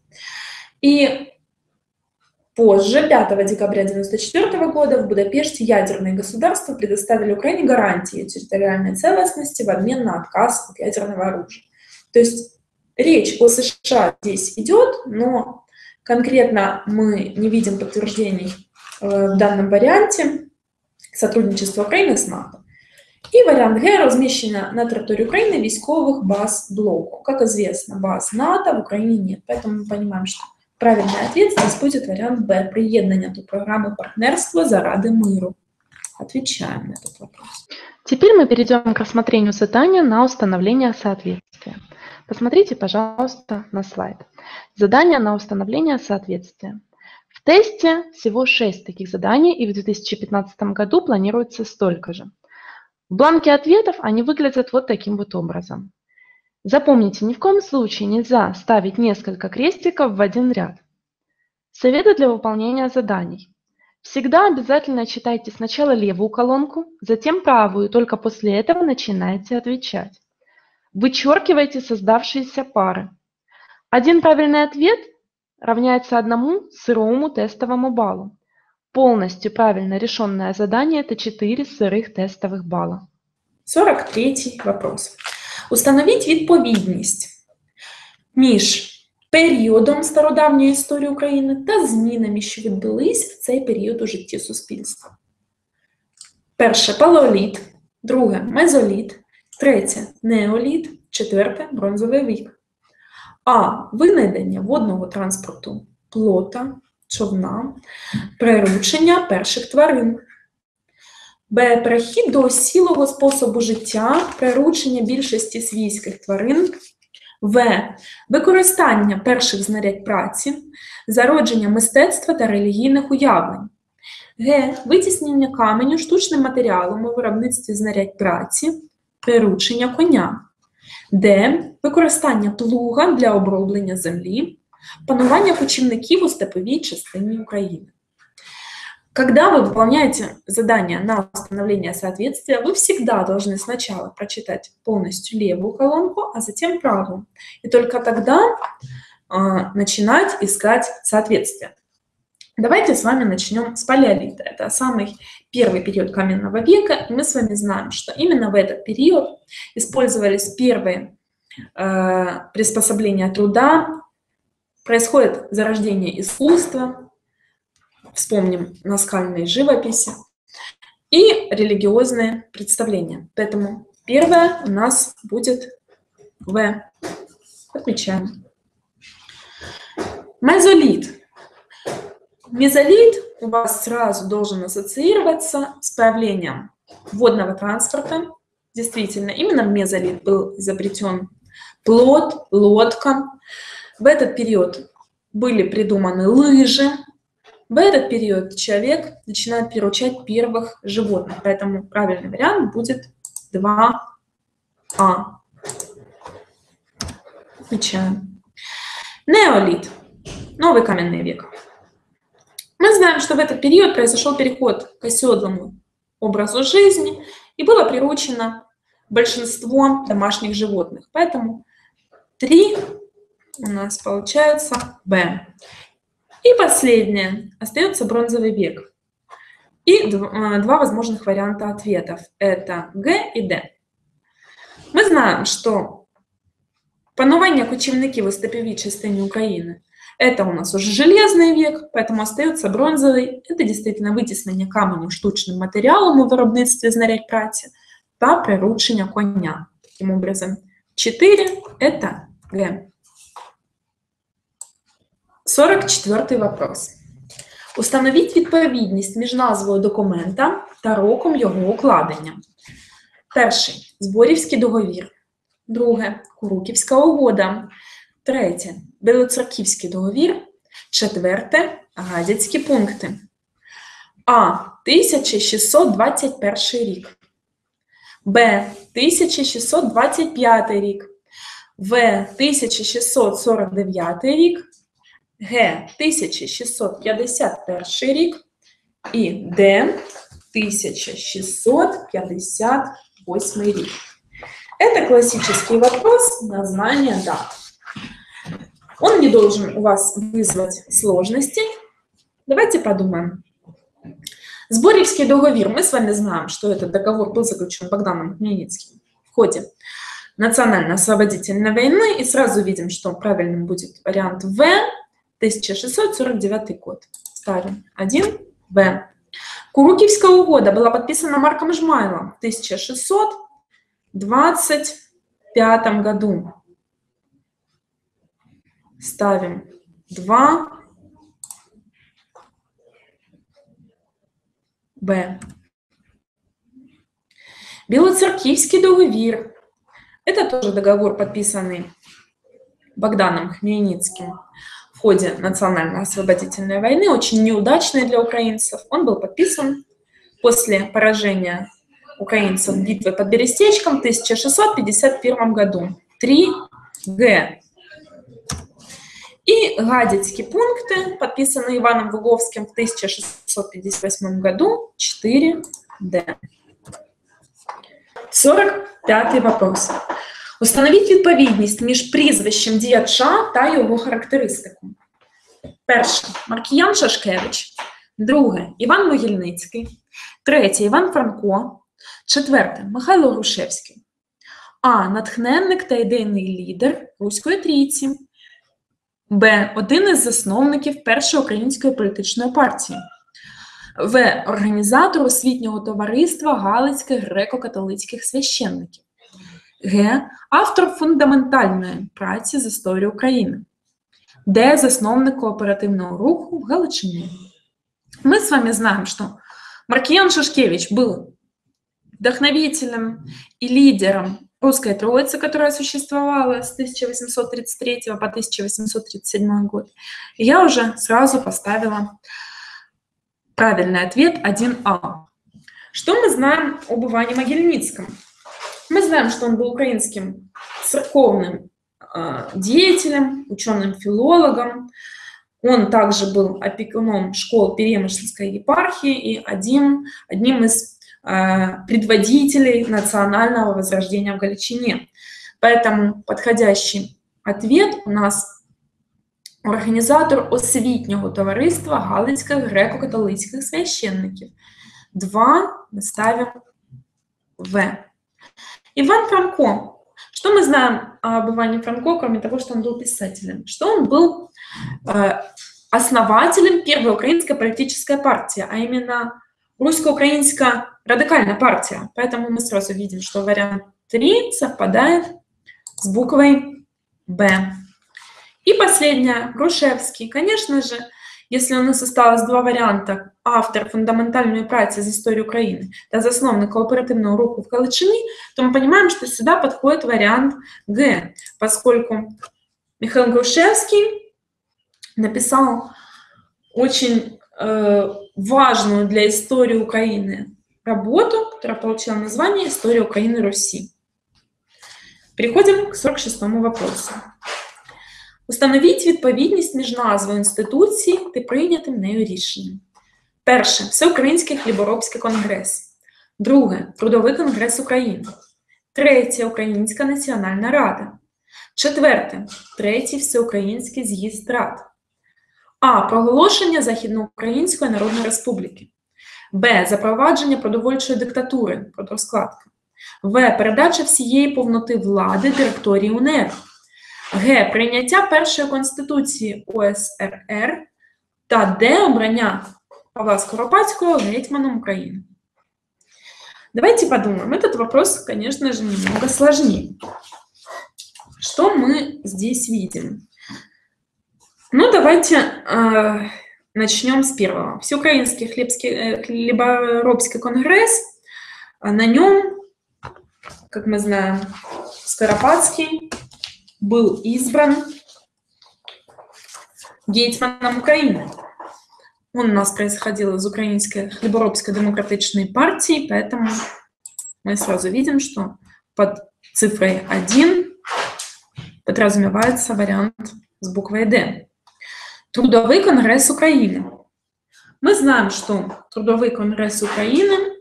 И позже, пятого декабря тысяча девятьсот девяносто четвёртого года, в Будапеште ядерные государства предоставили Украине гарантии территориальной целостности в обмен на отказ от ядерного оружия. То есть речь о США здесь идет, но конкретно мы не видим подтверждений в данном варианте сотрудничества Украины с НАТО. І варіант Г – розміщення на території України військових баз блоку. Как известно, баз НАТО в Украине нет, поэтому мы понимаем, что правильный ответ здесь будет вариант Б – приєднання до программы партнерства заради миру. Отвечаем на этот вопрос. Теперь мы перейдем к рассмотрению задания на установление соответствия. Посмотрите, пожалуйста, на слайд. Задание на установление соответствия. В тесте всего шесть таких заданий, и в две тысячи пятнадцатом году планируется столько же. В бланке ответов они выглядят вот таким вот образом. Запомните, ни в коем случае нельзя ставить несколько крестиков в один ряд. Советы для выполнения заданий. Всегда обязательно читайте сначала левую колонку, затем правую, только после этого начинайте отвечать. Вычеркивайте создавшиеся пары. Один правильный ответ равняется одному сырому тестовому баллу. Полностью правильно решенное задание – это четыре сырых тестовых балла. сорок третій вопрос. Установіть відповідність між періодом стародавньої історії України та змінами, що відбулись в цей період у житті суспільства. Перше – палеоліт, друге – мезоліт, третє – неоліт, четверте – бронзовий вік. А. Винайдення водного транспорту, плота, човна, приручення перших тварин. Б. Перехід до осілого способу життя, приручення більшості свійських тварин. В. Використання перших знарядь праці, зародження мистецтва та релігійних уявлень. Г. Витіснення каменю штучним матеріалом у виробництві знарядь праці, приручення коня. Д. Використання плуга для оброблення землі, панування кочівників у степовій частині України. Когда вы выполняете задание на установление соответствия, вы всегда должны сначала прочитать полностью левую колонку, а затем правую. И только тогда э, начинать искать соответствие. Давайте с вами начнем с палеолита. Это самый первый период каменного века. И мы с вами знаем, что именно в этот период использовались первые э, приспособления труда, происходит зарождение искусства, вспомним наскальные живописи и религиозные представления. Поэтому первое у нас будет В. Отмечаем. Мезолит. Мезолит у вас сразу должен ассоциироваться с появлением водного транспорта. Действительно, именно в мезолит был изобретен плот, лодка. В этот период были придуманы лыжи. В этот период человек начинает приручать первых животных. Поэтому правильный вариант будет два А. Отмечаем. Неолит. Новый каменный век. Мы знаем, что в этот период произошел переход к оседлому образу жизни и было приручено большинство домашних животных. Поэтому три у нас получается Б. И последнее. Остается бронзовый век. И два возможных варианта ответов. Это Г и Д. Мы знаем, что панування кочівників у степовій частині України – это у нас уже железный век, поэтому остается бронзовый. Это действительно витіснення каменю штучним матеріалом у виробництві знарядь праці та приручення коня. Таким образом, четыре – это Г. сорок четвёртый вопрос. Установіть відповідність між назвою документа та роком його укладення. Перший – Зборівський договір. Друге – Куруківська угода. Третє – Білоцерківський договір. Четверте – Гадяцькі пункти. А. тисяча шістсот двадцять перший рік. Б. тисяча шістсот двадцять п'ятий рік. В тисяча шістсот сорок дев'ятий рік, Г тисяча шістсот п'ятдесят перший рік і Д тисяча шістсот пятьдесят восьмый рік. Это классический вопрос на знание дат. Он не должен у вас вызвать сложностей. Давайте подумаем. Сборевский договор. Мы с вами знаем, что этот договор был заключен Богданом Хмельницким в ходе национально-освободительной войны. И сразу видим, что правильным будет вариант В, тысяча шестьсот сорок девятый год. Ставим один В. Куруківська угода была подписана Марком Жмайлом в тысяча шестьсот двадцать пятом году. Ставим два Б. Белоцеркивский договор. Это тоже договор, подписанный Богданом Хмельницким в ходе национально-освободительной войны, очень неудачный для украинцев. Он был подписан после поражения украинцев битвы под Берестечком в тысяча шестьсот пятьдесят первом году. три Г. И Гадяцкие пункты, подписанные Иваном Вуговским в тысяча шестьсот пятьдесят восьмом году. четыре Д. сорок пятый вопрос. Установіть відповідність між прізвищем діяча та його характеристику. Перше – Маркіян Шашкевич. Друге – Іван Могильницький. Третє – Іван Франко. Четверте – Михайло Грушевський. А. Натхненник та ідейний лідер Руської трійці. Б. Один із засновників першої української політичної партії. В. Організатор освітнього товариства Галицьких греко-католицьких священників. Г. Автор фундаментальної праці з історії України. Д. Засновник кооперативного руху в Галичині. Мы с вами знаем, что Маркиян Шашкевич был вдохновителем и лидером русской троицы, которая существовала с тысяча восемьсот тридцать третьего по тысяча восемьсот тридцать седьмой год. И я уже сразу поставила правильный ответ один А. Что мы знаем об Иване Могильницком? Мы знаем, что он был украинским церковным э, деятелем, ученым-филологом. Он также был опекуном школ Перемышльской епархии и один, одним из э, предводителей национального возрождения в Галичине. Поэтому подходящий ответ у нас организатор освітнього товариства Галицьких греко-католицьких священників. Два мы ставим В. Иван Франко. Что мы знаем об Иване Франко, кроме того, что он был писателем? Что он был э, основателем первой украинской политической партии, а именно русско-украинская радикальная партия. Поэтому мы сразу видим, что вариант три совпадает с буквой Б. И последняя, Грушевский. Конечно же, если у нас осталось два варианта, автор фундаментальной праці з історії України та засновник кооперативного руху в Галичині, то мы понимаем, что сюда подходит вариант Г, поскольку Михаил Грушевский написал очень э, важную для истории Украины работу, которая получила название «История Украины Руси». Переходим к сорок шестому вопросу. Установіть відповідність між назвою інституції та прийнятим нею рішенням. Перше – Всеукраїнський хліборобський конгрес. Друге – Трудовий конгрес України. Третє – Українська національна рада. Четверте – Третій всеукраїнський з'їзд рад. А. Проголошення Західноукраїнської Народної Республіки. Б. Запровадження продовольчої диктатури, розкладка. В. Передача всієї повноти влади директорії УНР. Г. Прийняття першої Конституції УСРР. Та Д. Обрання Павла Скоропадського гетьманом України. Давайте подумаем. Этот вопрос, конечно же, немного сложнее. Что мы здесь видим? Ну, давайте э, начнем с первого. Всеукраинский хлебский, хлеборобский конгресс. На нем, как мы знаем, Скоропадский был избран гетьманом Украины. Он у нас происходил из Украинской хлеборобской демократичной партии, поэтому мы сразу видим, что под цифрой один подразумевается вариант с буквой «Д». Трудовой конгресс Украины. Мы знаем, что Трудовой конгресс Украины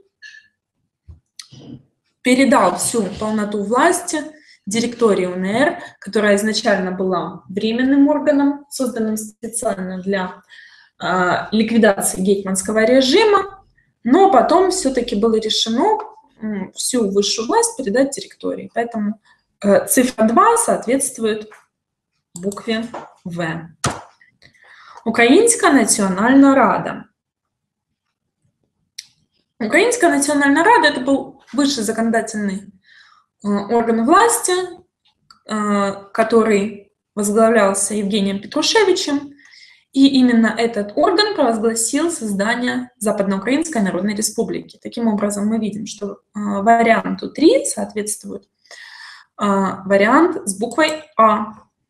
передал всю полноту власти директории УНР, которая изначально была временным органом, созданным специально для э, ликвидации гетманского режима, но потом все-таки было решено э, всю высшую власть передать директории. Поэтому э, цифра два соответствует букве В. Українська національна рада. Украинская национальная рада – это был высший законодательный э, орган власти, э, который возглавлялся Евгением Петрушевичем, и именно этот орган провозгласил создание Западноукраинской Народной Республики. Таким образом, мы видим, что э, варианту три соответствует э, вариант с буквой А.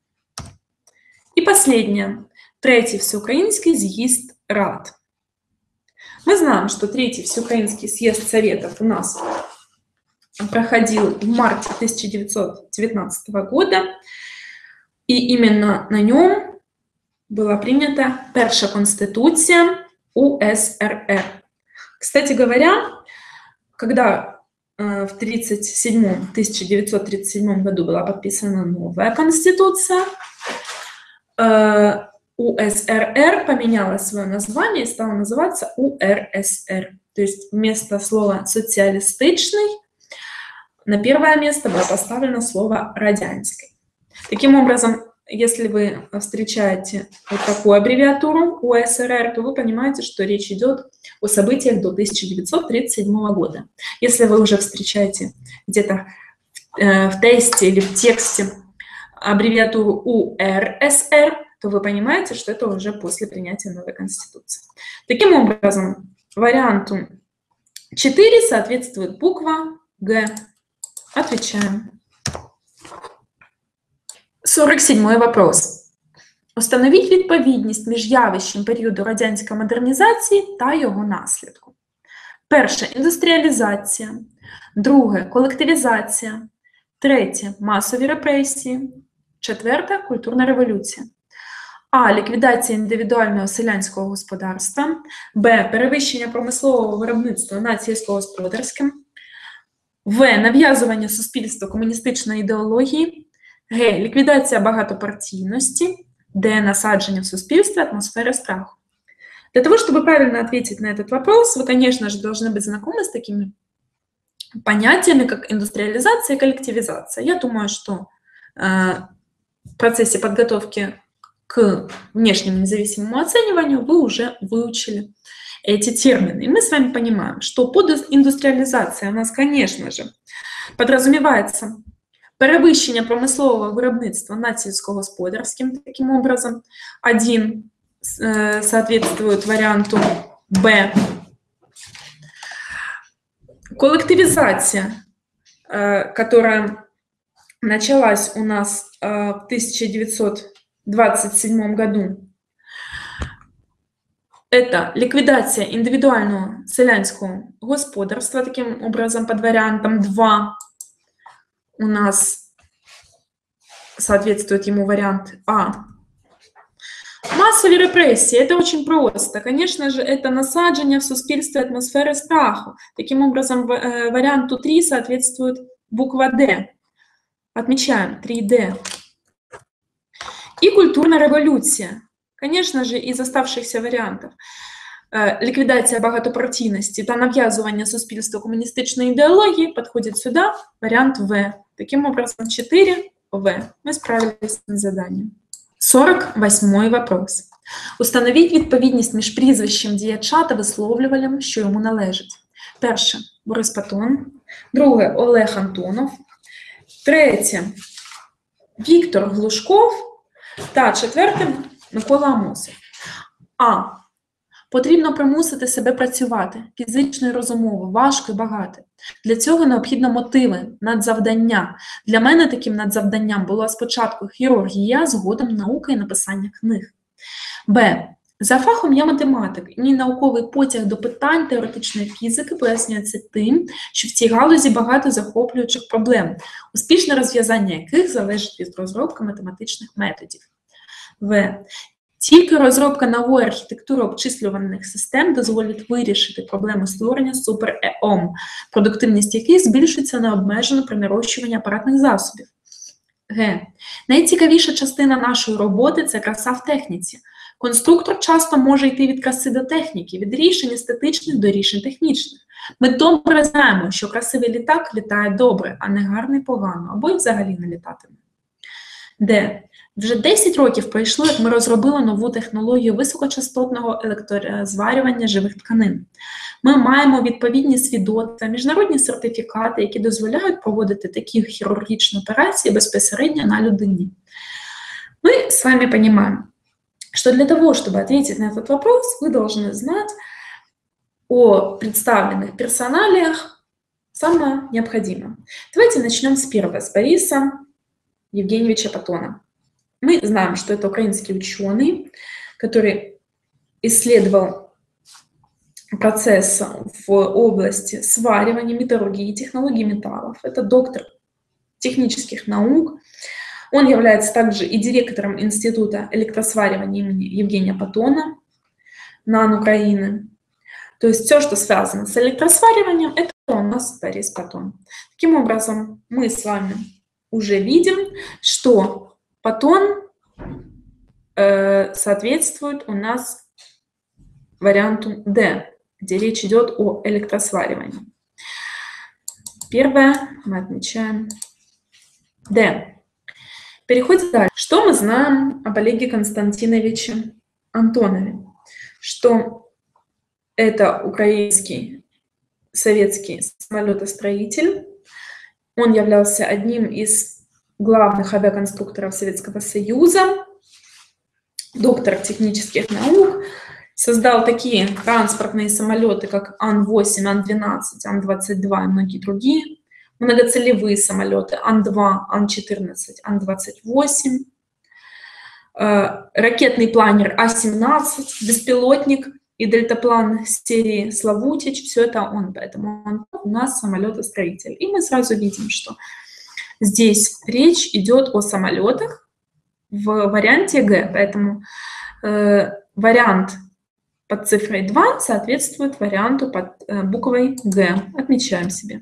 И последнее. Третий всеукраинский съезд рад. Мы знаем, что третий всеукраинский съезд Советов у нас проходил в марте тысяча девятьсот девятнадцатого года, и именно на нем была принята первая конституция УСРР. Кстати говоря, когда э, в тысяча девятьсот тридцать седьмом году была подписана новая конституция, э, УСРР поменяла свое название и стала называться УРСР. То есть вместо слова «социалистичный» на первое место было поставлено слово «радянский». Таким образом, если вы встречаете вот такую аббревиатуру УСРР, то вы понимаете, что речь идет о событиях до тысяча девятьсот тридцать седьмого года. Если вы уже встречаете где-то э, в тесте или в тексте аббревиатуру УРСР, то вы понимаете, что это уже после принятия новой Конституции. Таким образом, варианту четыре соответствует буква Г. Отвечаем. сорок седьмой вопрос. Установіть відповідність між явищем періоду радянської модернізації та його наслідку. Перше – індустріалізація. Друге – колективізація. Третє – масові репресії. Четверте – культурна революція. А. Ліквідація індивідуального селянського господарства. Б. Перевищення промислового виробництва над сільськогосподарським. В. Нав'язування суспільства комуністичної ідеології. Г. Ліквідація багатопартійності. Д. Насадження в суспільстві атмосфери страху. Для того, чтобы правильно ответить на этот вопрос, вы, конечно же, должны быть знакомы с такими понятиями, как индустриализация и коллективизация. Я думаю, что э, в процессе подготовки к внешнему независимому оцениванию вы уже выучили эти термины. И мы с вами понимаем, что под индустриализацией у нас, конечно же, подразумевается перевищення промислового виробництва над сільськогосподарським. Таким образом, один э, соответствует варианту Б. Коллективизация, э, которая началась у нас э, в тысяча девятьсот двадцать седьмом году, это ликвидация индивидуального селянского господарства. Таким образом, под вариантом два у нас соответствует ему вариант А. Массовые репрессии – это очень просто. Конечно же, это насаджение в суспільстві атмосферы страху. Таким образом, варианту три соответствует буква Д. Отмечаем три Д. И культурная революция. Конечно же, из оставшихся вариантов. Ликвидация багатопартийности та нав'язування суспільства комуністичної ідеології подходит сюда, вариант В. Таким образом, четыре В. Мы справились с заданием. сорок восьмой вопрос. Установіть відповідність між прізвищем діяча та висловлюванням, що йому належить. Перше – Борис Патон. Друге – Олег Антонов. Третє – Віктор Глушков. Та четверте – Микола Амосов. А. Потрібно примусити себе працювати, фізично і розумово, важко і багато. Для цього необхідно мотиви, надзавдання. Для мене таким надзавданням була спочатку хірургія, згодом наука і написання книг. Б. За фахом я математик, і мій науковий потяг до питань теоретичної фізики пояснюється тим, що в цій галузі багато захоплюючих проблем, успішне розв'язання яких залежить від розробки математичних методів. В. Тільки розробка нової архітектури обчислювальних систем дозволить вирішити проблему створення супер-ЕОМ, продуктивність яких збільшується необмежено при нарощуванні апаратних засобів. Г. Найцікавіша частина нашої роботи – це краса в техніці. Конструктор часто може йти від краси до техніки, від рішень естетичних до рішень технічних. Ми добре знаємо, що красивий літак літає добре, а не гарний погано, або й взагалі не літатиме. Д. Вже десять років пройшло, як ми розробили нову технологію високочастотного електрозварювання живих тканин. Ми маємо відповідні свідоцтва, міжнародні сертифікати, які дозволяють проводити такі хірургічні операції безпосередньо на людині. Мы с вами понимаем, что для того, чтобы ответить на этот вопрос, вы должны знать о представленных персоналиях самое необходимое. Давайте начнем с первого, с Бориса Евгеньевича Паттона. Мы знаем, что это украинский ученый, который исследовал процесс в области сваривания, металлургии, технологий металлов. Это доктор технических наук. Он является также и директором Института электросваривания имени Евгения Паттона НАН Украины. То есть все, что связано с электросвариванием, это у нас Борис Паттон. Таким образом, мы с вами уже видим, что Паттон э, соответствует у нас варианту D, где речь идет о электросваривании. Первое мы отмечаем D. Переходим дальше. Что мы знаем об Олеге Константиновиче Антонове? Что это украинский советский самолетостроитель. Он являлся одним из главных авиаконструкторов Советского Союза, доктор технических наук, создал такие транспортные самолеты, как Ан восемь, Ан двенадцать, Ан двадцать два и многие другие, многоцелевые самолеты Ан два, Ан четырнадцать, Ан двадцать восемь, ракетный планер А семнадцать, беспилотник и дельтаплан серии Славутич, все это он, поэтому он у нас самолетостроитель. И мы сразу видим, что здесь речь идет о самолетах в варианте Г, поэтому э, вариант под цифрой два соответствует варианту под э, буквой Г. Отмечаем себе.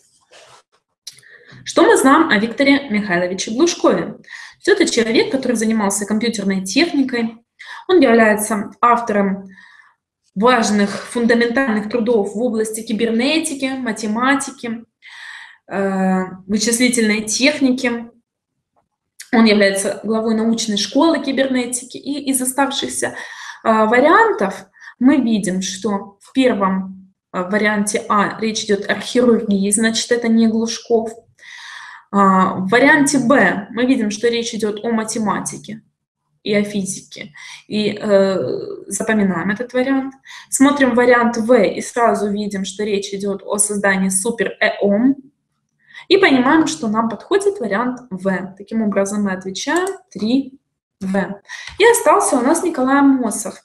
Что мы знаем о Викторе Михайловиче Глушкове? Это человек, который занимался компьютерной техникой. Он является автором важных фундаментальных трудов в области кибернетики, математики, э, вычислительной техники. Он является главой научной школы кибернетики. И из оставшихся э, вариантов мы видим, что в первом э, варианте А речь идет о хирургии, значит, это не Глушков. Э, в варианте Б мы видим, что речь идет о математике и о физике. И э, запоминаем этот вариант. Смотрим вариант В и сразу видим, что речь идет о создании супер-ЭОМ. И понимаем, что нам подходит вариант В. Таким образом мы отвечаем три В. И остался у нас Николай Амосов.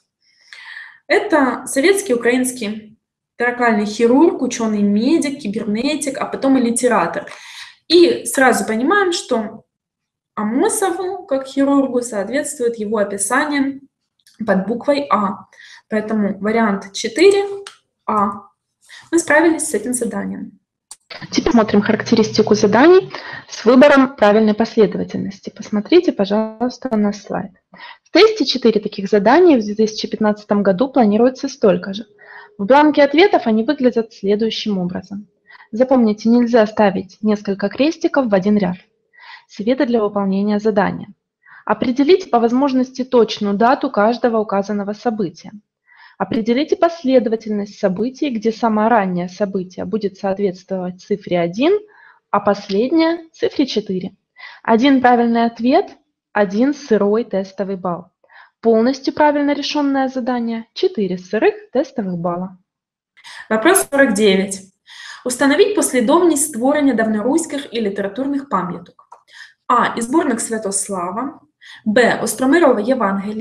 Это советский украинский торакальный хирург, ученый-медик, кибернетик, а потом и литератор. И сразу понимаем, что Амосову, как хирургу, соответствует его описание под буквой А. Поэтому вариант четыре А. Мы справились с этим заданием. Теперь смотрим характеристику заданий с выбором правильной последовательности. Посмотрите, пожалуйста, на слайд. В тесте четыре таких задания в две тысячи пятнадцатом году планируется столько же. В бланке ответов они выглядят следующим образом. Запомните, нельзя ставить несколько крестиков в один ряд. Советы для выполнения задания. Определите по возможности точную дату каждого указанного события. Определите последовательность событий, где самое раннее событие будет соответствовать цифре один, а последнее – цифре четыре. Один правильный ответ – один сырой тестовый балл. Полностью правильно решенное задание – четыре сырых тестовых балла. Вопрос сорок девять. Установіть послідовність створення давноруських і літературних пам'яток. А. І зборник Святослава. Б. Остромирове Євангеліє.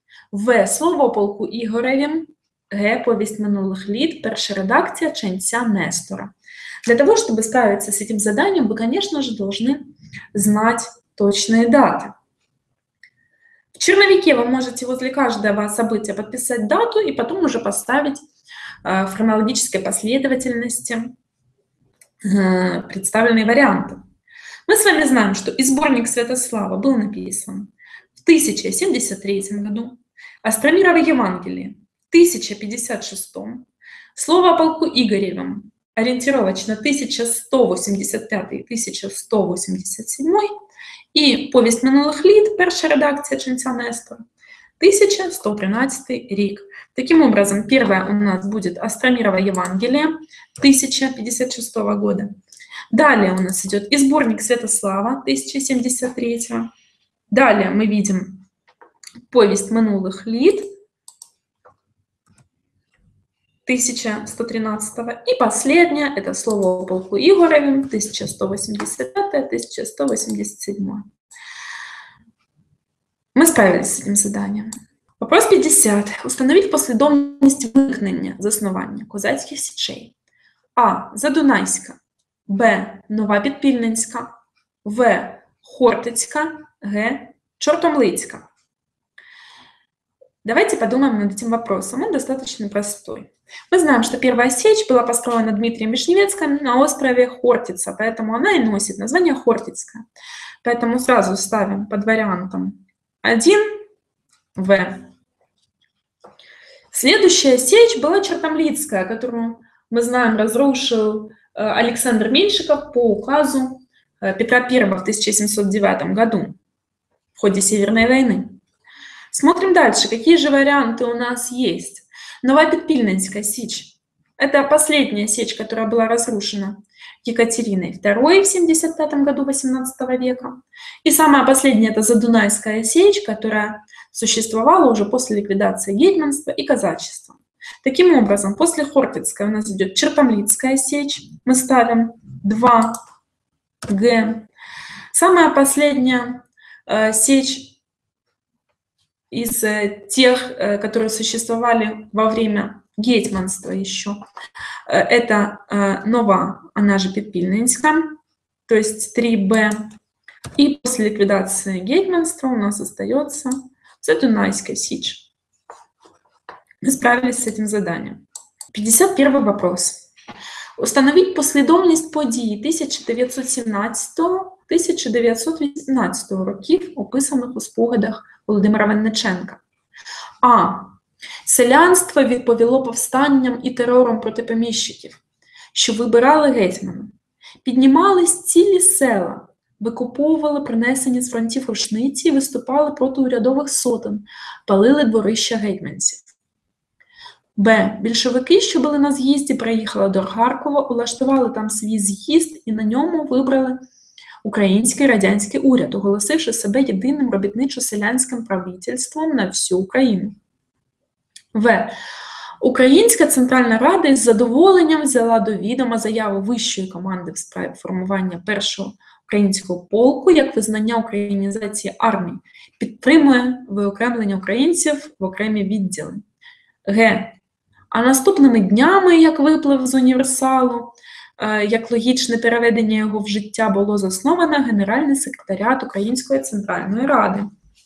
В. Слово о полку Игореве. Г. Повесть минулых лет. Первая редакция ченца Нестора. Для того, чтобы справиться с этим заданием, вы, конечно же, должны знать точные даты. В черновике вы можете возле каждого события подписать дату и потом уже поставить в хронологической последовательности представленные варианты. Мы с вами знаем, что и сборник Святослава был написан в тысяча семьдесят третьем году, Остромирово Евангелие в тысяча пятьдесят шестом, слово о полку Игоревом ориентировочно тысяча сто восемьдесят пятый — тысяча сто восемьдесят седьмой, и повесть минулых лет, первая редакция ченца Нестора, тысяча сто тринадцатый рік. Таким образом, первое у нас будет Остромирово Евангелие тысяча пятьдесят шестого года. Далее у нас идет и сборник Святослава тысяча семьдесят третьего. Далее мы видим повесть минулых лет тысяча сто тринадцатого. И последнее — это слово о полку Игореве тысяча сто восемьдесят пятый — тысяча сто восемьдесят седьмой. Мы справились с этим заданием. Вопрос пятьдесят. Установить послідовність виникнення, заснування козацьких січей. А. Задунайська. Б. Нова Підпільненська. В. Хортицька. Г. Чортомлицька. Давайте подумаем над этим вопросом. Он достаточно простой. Мы знаем, что первая сечь была построена Дмитрием Вишневецким на острове Хортица, поэтому она и носит название Хортицкая. Поэтому сразу ставим под вариантом один В. Следующая сечь была Чортомлицкая, которую, мы знаем, разрушил Александр Меньшиков по указу Петра Первого в тысяча семьсот девятом году в ходе Северной войны. Смотрим дальше, какие же варианты у нас есть. Новоподпильненская сечь. Это последняя сечь, которая была разрушена Екатериной второй в семьдесят пятом году восемнадцатого века. И самая последняя — это Задунайская сечь, которая существовала уже после ликвидации гетьманства и казачества. Таким образом, после Хортицкой у нас идет Чертомлицкая сечь. Мы ставим два Г. Самая последняя э, сечь из э, тех, э, которые существовали во время гетьманства еще, э, это э, Нова, она же Підпільненська, то есть три Б. И после ликвидации гетьманства у нас остается Задунайская сечь. Мы справились с этим заданием. пятьдесят первый вопрос. Установить послідовність подій тисяча дев'ятсот сімнадцятого — тисяча дев'ятсот вісімнадцятого років, описаних у спогадах Володимира Винниченка. А. Селянство відповіло повстанням і терором проти поміщиків, що вибирали гетьмана. Піднімались цілі села, викуповували принесені з фронтів рушниці і виступали проти урядових сотень, палили дворища гетьманців. Б. Більшовики, що були на з'їзді, приїхали до Харкова, улаштували там свій з'їзд і на ньому вибрали український радянський уряд, оголосивши себе єдиним робітничо-селянським правительством на всю Україну. В. Українська Центральна Рада із задоволенням взяла до відома заяву вищої команди в справі формування першого українського полку як визнання українізації армії, підтримує виокремлення українців в окремі відділи. Г. А наступними днями, як виплив з універсалу, як логічне переведення його в життя, було засновано Генеральний секретаріат Української Центральної Ради.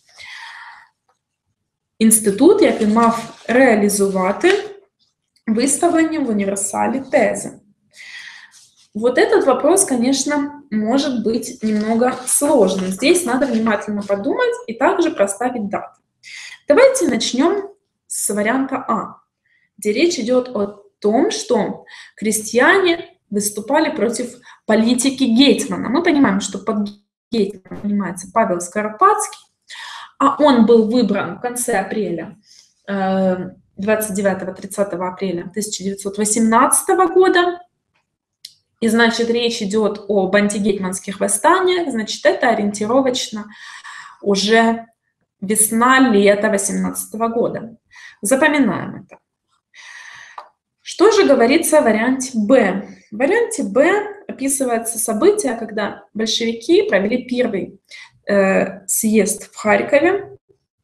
Інститут, який мав реалізувати виставлені в універсалі тези. Вот этот вопрос, конечно, может быть немного сложным. Здесь надо внимательно подумать и также проставить даты. Давайте начнем с варианта А, где речь идет о том, что крестьяне выступали против политики гетьмана. Мы понимаем, что под гетьманом понимается Павел Скоропадский, а он был выбран в конце апреля, двадцать девятого — тридцатого апреля тысяча девятьсот восемнадцатого года. И, значит, речь идет об антигетьманских восстаниях, значит, это ориентировочно уже весна-лето восемнадцатого года. Запоминаем это. Что же говорится в варианте Б? В варианте Б описывается событие, когда большевики провели первый э, съезд в Харькове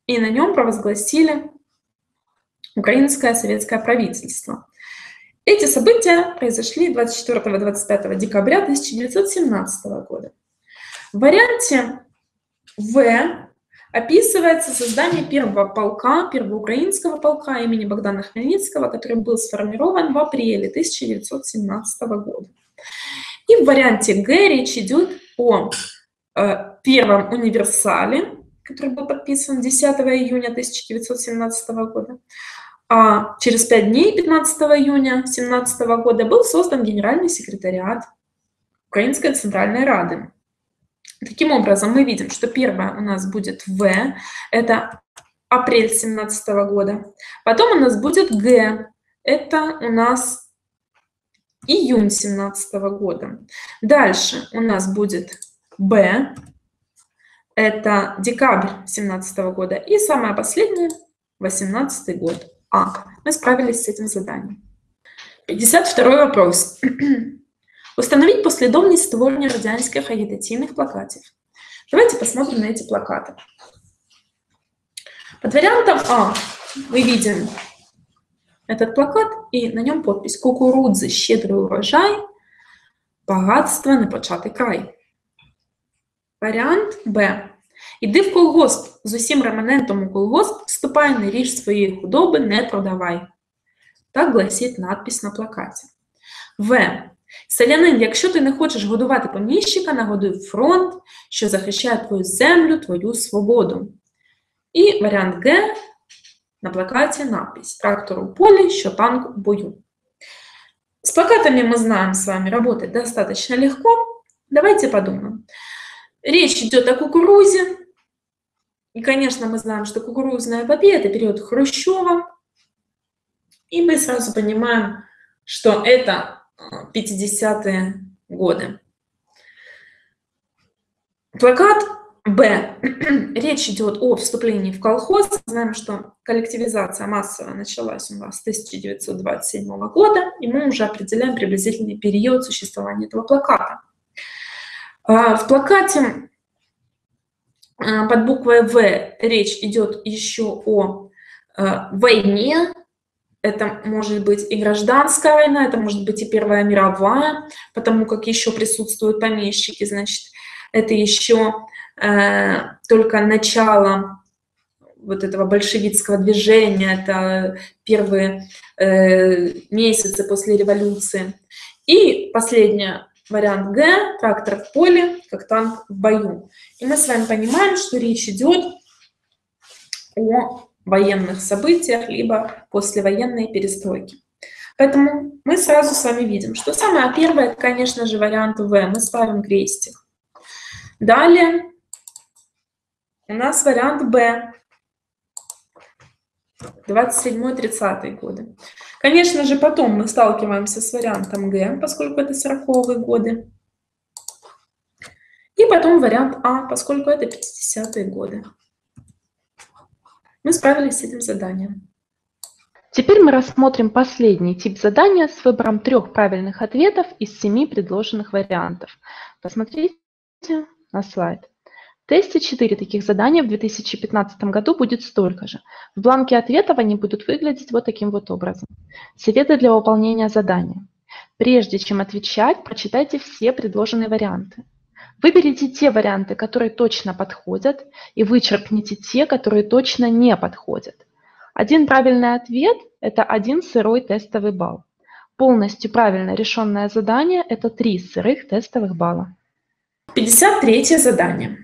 и на нем провозгласили украинское советское правительство. Эти события произошли двадцать четвёртого — двадцать пятого декабря тысяча девятьсот семнадцатого года. В варианте В описывается создание первого полка, первого украинского полка имени Богдана Хмельницкого, который был сформирован в апреле тысяча девятьсот семнадцатого года. И в варианте Г речь идет о э, первом универсале, который был подписан десятого июня тысяча девятьсот семнадцатого года. А через пять дней, пятнадцатого июня тысяча девятьсот семнадцатого года, был создан Генеральный секретариат Украинской Центральной Рады. Таким образом, мы видим, что первое у нас будет В, это апрель тысяча девятьсот семнадцатого года. Потом у нас будет Г, это у нас июнь тысяча девятьсот семнадцатого года. Дальше у нас будет Б, это декабрь тысяча девятьсот семнадцатого года. И самое последнее, восемнадцатый год. А, мы справились с этим заданием. пятьдесят второй вопрос. Установить послідовність створення радянських агітаційних плакатів. Давайте посмотрим на эти плакаты. Под вариантом А мы видим этот плакат, и на нем подпись «Кукурудзи, щедрий урожай, багатство, непочатий край». Варіант Б. Іди в колгосп, з усім реманентом у колгосп, вступай, не ріж своєї худоби, не продавай. Так гласить надпись на плакаті. В. Селянин, якщо ти не хочеш годувати поміщика, нагодуй фронт, що захищає твою землю, твою свободу. І варіант Г. На плакаті надпись «Трактор у полі, що танк в бою». С плакатами мы знаем с вами работать достаточно легко. Давайте подумаем. Речь идет о кукурузе. И, конечно, мы знаем, что кукурузная эпопея – это период Хрущева. И мы сразу понимаем, что это пятидесятые годы. Плакат Б. Речь идет о вступлении в колхоз. Знаем, что коллективизация массовая началась у нас с тысяча девятьсот двадцать седьмого года, и мы уже определяем приблизительный период существования этого плаката. В плакате под буквой В речь идет еще о войне. Это может быть и гражданская война, это может быть и Первая мировая, потому как еще присутствуют помещики, значит, это еще э, только начало вот этого большевистского движения, это первые э, месяцы после революции. И последний вариант Г, трактор в поле, как танк в бою. И мы с вами понимаем, что речь идет о военных событиях, либо послевоенной перестройки. Поэтому мы сразу с вами видим, что самое первое, это, конечно же, вариант В. Мы ставим крестик. Далее у нас вариант Б. двадцать седьмой — тридцатые годы. Конечно же, потом мы сталкиваемся с вариантом Г, поскольку это сороковые годы. И потом вариант А, поскольку это пятидесятые годы. Мы справились с этим заданием. Теперь мы рассмотрим последний тип задания с выбором трех правильных ответов из семи предложенных вариантов. Посмотрите на слайд. В тесте четыре таких задания в две тысячи пятнадцатом году будет столько же. В бланке ответов они будут выглядеть вот таким вот образом. Советы для выполнения задания. Прежде чем отвечать, прочитайте все предложенные варианты. Выберите те варианты, которые точно подходят, и вычеркните те, которые точно не подходят. Один правильный ответ – это один сырой тестовый балл. Полностью правильно решенное задание – это три сырых тестовых балла. пятьдесят третье задание.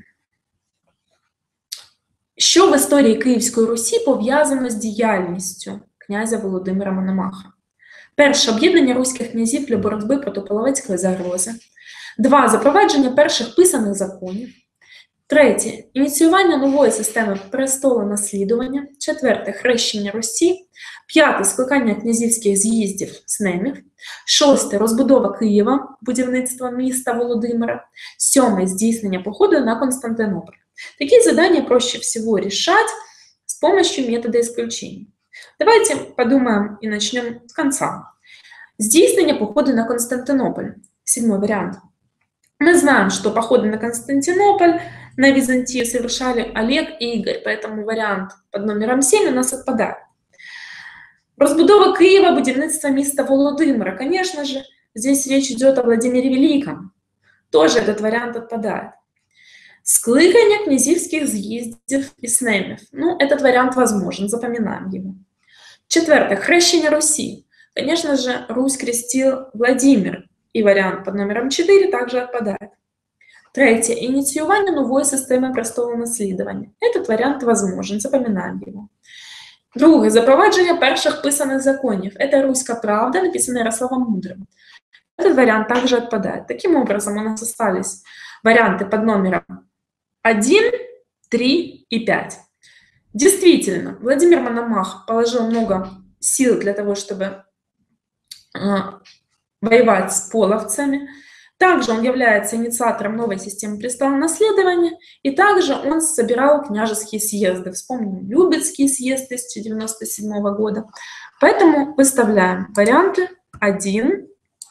Що в історії Київської Русі пов'язано з діяльністю князя Володимира Мономаха? Перше – об'єднання руських князів для боротьби проти половецької загрози. Два – запровадження перших писаних законів. Третє – ініціювання нової системи престолонаслідування. Четверте – хрещення Русі. П'яте – скликання князівських з'їздів снемів. Шосте – розбудова Києва, будівництво міста Володимира. Сьоме – здійснення походу на Константинополь. Такие задания проще всего решать с помощью метода исключений. Давайте подумаем и начнем с конца. Здійснення походу на Константинополь. Седьмой вариант. Мы знаем, что походы на Константинополь на Византию совершали Олег и Игорь, поэтому вариант под номером семь у нас отпадает. Розбудова Киева, будівництво міста Володимира. Конечно же, здесь речь идет о Владимире Великом. Тоже этот вариант отпадает. Скликання князівських з'їздів і снемів. Ну, этот вариант возможен, запоминаем его. Четвертое. Хрещение Руси. Конечно же, Русь крестил Владимир, и вариант под номером четыре также отпадает. Третье. Инициирование новой системы престолонаслідування. Этот вариант возможен, запоминаем его. Друге. Запровадження перших писаних законів. Это «Руська правда», написанная Ярославом Мудрым. Этот вариант также отпадает. Таким образом, у нас остались варианты под номером один, три и пять. Действительно, Владимир Мономах положил много сил для того, чтобы э, воевать с половцами. Также он является инициатором новой системы престолонаследования, и также он собирал княжеские съезды. Вспомним Любецкий съезд тысяча девятьсот девяносто седьмого года. Поэтому выставляем варианты один,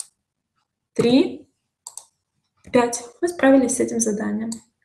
три, пять. Мы справились с этим заданием.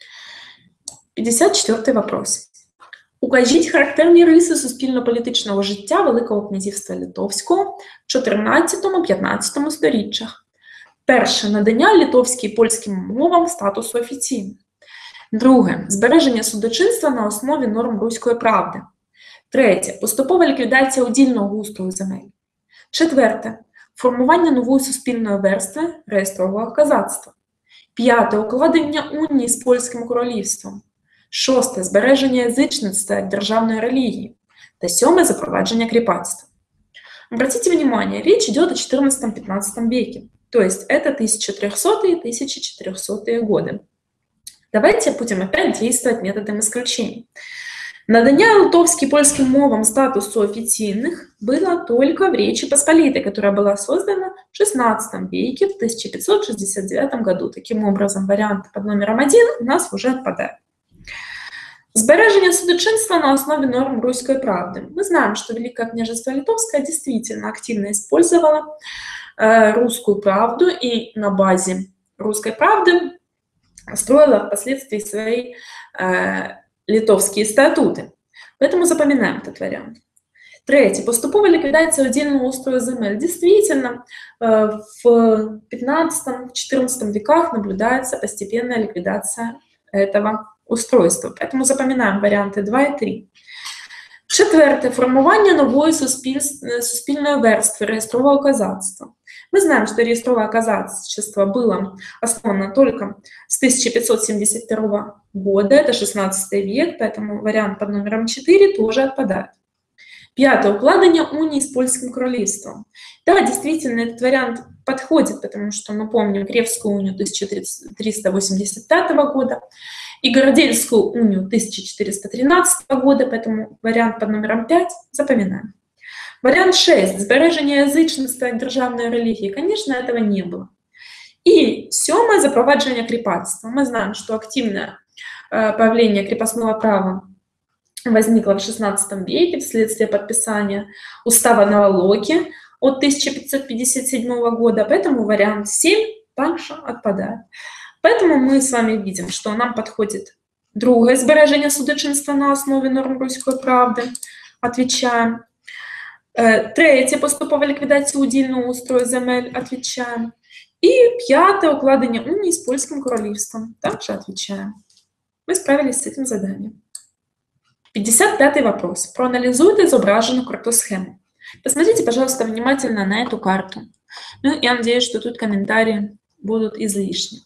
п'ятдесят четвертий вопрос. Укажіть характерні риси суспільно-політичного життя Великого князівства Литовського в чотирнадцятому-п'ятнадцятому сторіччях. Перше. Надання литовській і польським мовам статусу офіційних. Друге. Збереження судочинства на основі норм руської правди. Третє. Поступова ліквідація удільного устрою земель. Четверте. Формування нової суспільної верстви реєстрового козацтва. П'яте. Укладення унії з Польським королівством. Шосте. Збереження язичництва як державної релігії. Та сьоме. Запровадження кріпацтва. Обратите внимание, речь идет о четырнадцатом-пятнадцатом веке, то есть это тысяча трёхсотые — тысяча четырёхсотые годы. Давайте будем опять действовать методом исключений. Надання литовским и польским мовам статусу официальных было только в Речи Посполитой, которая была создана в шестнадцатом веке, в тысяча пятьсот шестьдесят девятом году. Таким образом, вариант под номером один у нас уже отпадает. Збереження судочинства на основе норм русской правды. Мы знаем, что Великое княжество Литовское действительно активно использовало э, русскую правду и на базе русской правды строило впоследствии свои э, литовские статуты. Поэтому запоминаем этот вариант. Третье. Поступова ликвидация удельного устроя земель. Действительно, э, в пятнадцатом-четырнадцатом веках наблюдается постепенная ликвидация этого устройства. Поэтому запоминаем варианты два и три. Четверте. Формування нової суспіль... суспільної верстви реєстрового козацтва. Мы знаем, что реестровое казачество было основано только с тысяча пятьсот семьдесят второго года, это шестнадцатый век, поэтому вариант под номером четыре тоже отпадает. Пятое. Укладення унии с Польским королевством. Да, действительно, этот вариант подходит, потому что мы помним Кревскую унию тысяча триста восемьдесят пятого года и Городельскую унию тысяча четыреста тринадцатого года, поэтому вариант под номером пять запоминаем. Вариант шесть. Збереження язичництва як державної релігії. Конечно, этого не было. И сьомое. Запровадження крепостства. Мы знаем, что активное э, появление крепостного права возникло в шестнадцатом веке вследствие подписания устава Наволоки от тысяча пятьсот пятьдесят седьмого года, поэтому вариант семь также отпадает. Поэтому мы с вами видим, что нам подходит другое збереження судочинства на основе норм руської правди. Отвечаем. Третє. Поступова ліквідація удільного устрою земель. Отвечаем. И пятое. Укладення унии с Польским королевством. Также отвечаем. Мы справились с этим заданием. пятьдесят пятый вопрос. Проанализуйте изображенную картосхему. Посмотрите, пожалуйста, внимательно на эту карту. Ну, я надеюсь, что тут комментарии будут излишни.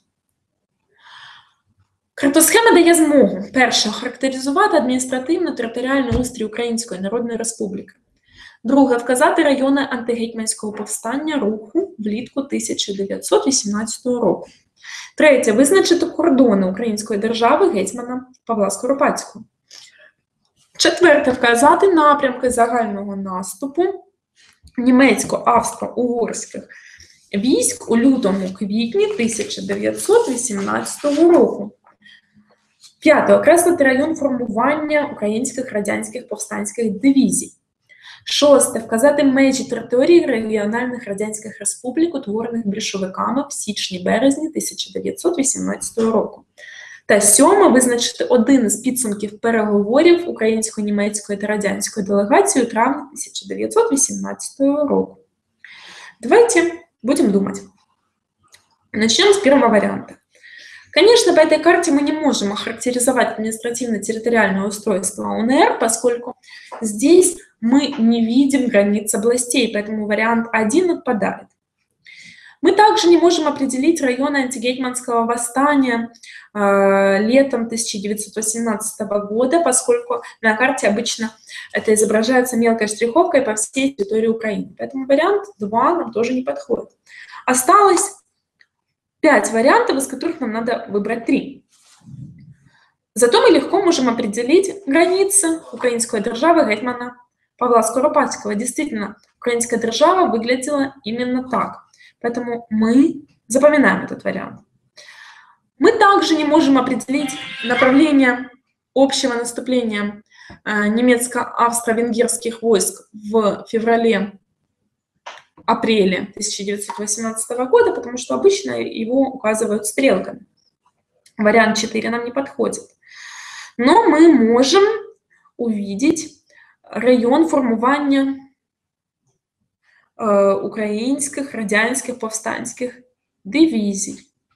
Картосхема дає змогу, перше, характеризувати адміністративно-територіальний устрій Української Народної Республіки. Друге, вказати райони антигетьманського повстання руху влітку тисяча дев'ятсот вісімнадцятого року. Третє, визначити кордони Української держави гетьмана Павла Скоропадського. Четверте, вказати напрямки загального наступу німецько-австро-угорських військ у лютому-квітні тисяча дев'ятсот вісімнадцятого року. П'яте, окреслити район формування українських радянських повстанських дивізій. Шосте, вказати межі території регіональних радянських республік, утворених більшовиками в січні-березні тисяча дев'ятсот вісімнадцятого року. Та сьоме визначити один із підсумків переговорів українсько-німецької та радянської делегації у травні тисяча дев'ятсот вісімнадцятого року. Давайте будем думать. Начнем с первого варианта. Конечно, по этой карте мы не можем охарактеризовать административно-территориальное устройство УНР, поскольку здесь мы не видим границ областей, поэтому вариант один отпадает. Мы также не можем определить районы антигетманского восстания э, летом тысяча девятьсот восемнадцатого года, поскольку на карте обычно это изображается мелкой штриховкой по всей территории Украины. Поэтому вариант два нам тоже не подходит. Осталось пять вариантов, из которых нам надо выбрать три. Зато мы легко можем определить границы украинской державы гетьмана Павла Скоропадского. Действительно, украинская держава выглядела именно так. Поэтому мы запоминаем этот вариант. Мы также не можем определить направление общего наступления немецко-австро-венгерских войск в феврале-апреле тысяча девятьсот восемнадцатого года, потому что обычно его указывают стрелками. Вариант четыре нам не подходит. Но мы можем увидеть район формування э, українських, радянських, повстанських дивизий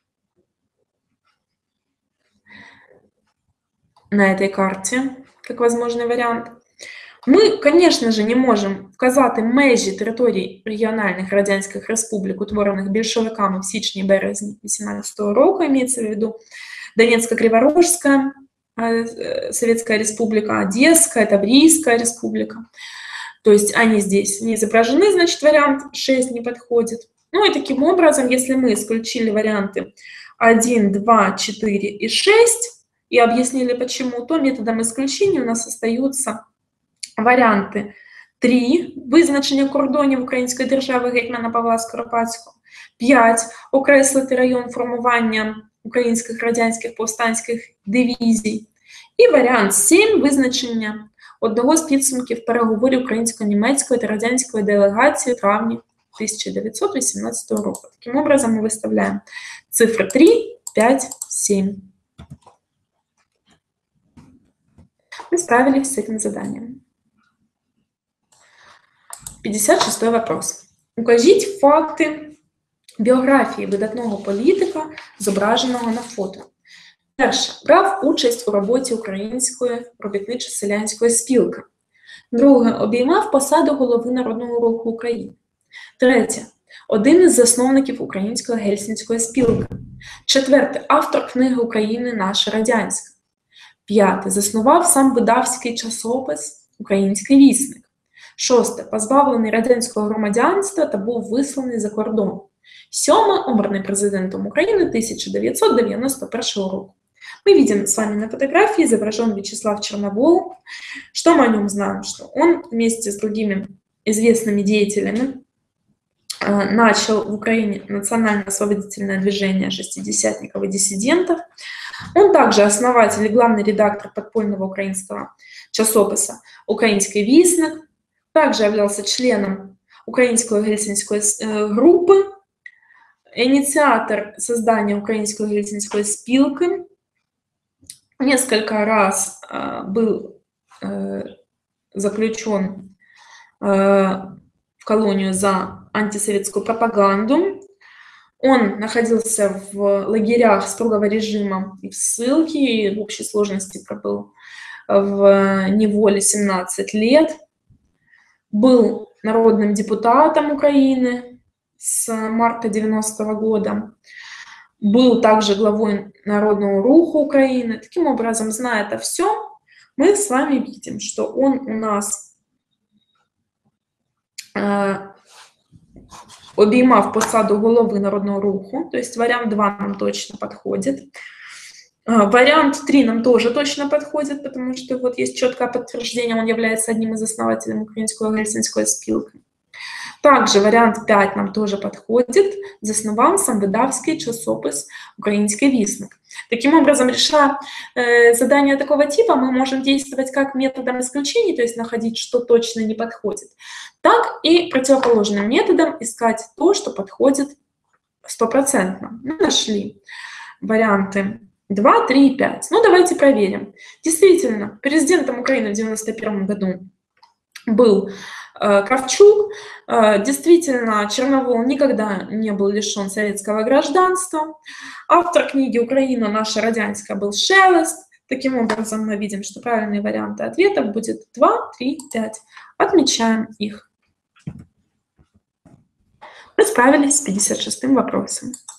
на этой карте, как возможный вариант. Мы, конечно же, не можемо вказати межі територій регіональних радянських республік, утворених більшовиками в січні-березні вісімнадцятого року, имеется в виду Донецко-Криворожская Советская Республика, Одесская, Таврийская Республика. То есть они здесь не изображены, значит, вариант шесть не подходит. Ну и таким образом, если мы исключили варианты один, два, четыре и шесть и объяснили почему, то методом исключения у нас остаются варіанти три – визначення кордонів Української держави гетьмана Павла Скоропадського, п'ять – окреслити район формування українських радянських повстанських дивізій, і варіант сім – визначення одного з підсумків переговорів українсько-німецької та радянської делегації у травні тисяча дев'ятсот вісімнадцятого року. Таким образом, ми виставляємо цифри три, пять, семь. Мы справились с этим заданием. п'ятдесят шестой вопрос. Укажіть факти біографії видатного політика, зображеного на фото. Перше. Брав участь у роботі Української робітничо-селянської спілки. Друге. Обіймав посаду голови Народного руху України. Третє. Один із засновників Української гельсінської спілки. Четверте. Автор книги «Україна наша радянська». П'яте. Заснував сам видавський часопис «Український вісник». Шосте. Позбавлений радянського громадянства та був висланий за кордон. Сьоме. Обраний президентом України тисяча дев'ятсот девяносто первого року. Мы видим с вами на фотографии изображен Вячеслав Черновол. Что мы о нем знаем? Что он вместе с другими известными деятелями э, начал в Украине национально-освободительное движение шестидесятников и диссидентов. Он также основатель и главный редактор подпольного украинского часописа «Украинский вісник». Также являлся членом Украинской гельсинской группы, инициатор создания Украинской гельсинской спилки. Несколько раз э, был э, заключен э, в колонию за антисоветскую пропаганду. Он находился в лагерях строгого режима и в ссылке, и в общей сложности пробыл в неволе семнадцать лет. Был народным депутатом Украины с марта девяностого года. Был также главой Народного руха Украины. Таким образом, зная это все, мы с вами видим, что он у нас э, обіймав посаду голови Народного руху, то есть вариант два нам точно подходит. Э, вариант три нам тоже точно подходит, потому что вот есть четкое подтверждение, он является одним из основателей Украинской гельсинской спилки. Также вариант пять нам тоже подходит. Заснував сам видавський часопис «Український вісник». Таким образом, решая э, задания такого типа, мы можем действовать как методом исключений, то есть находить, что точно не подходит, так и противоположным методом искать то, что подходит стопроцентно. Мы нашли варианты два, три и пять. Ну, давайте проверим. Действительно, президентом Украины в девяносто первом году был э, Кравчук. Э, действительно, Черновол никогда не был лишен советского гражданства. Автор книги «Украина наша радянская» был Шелест. Таким образом, мы видим, что правильные варианты ответов будет два, три, пять. Отмечаем их. Мы справились с пятьдесят шестым вопросом.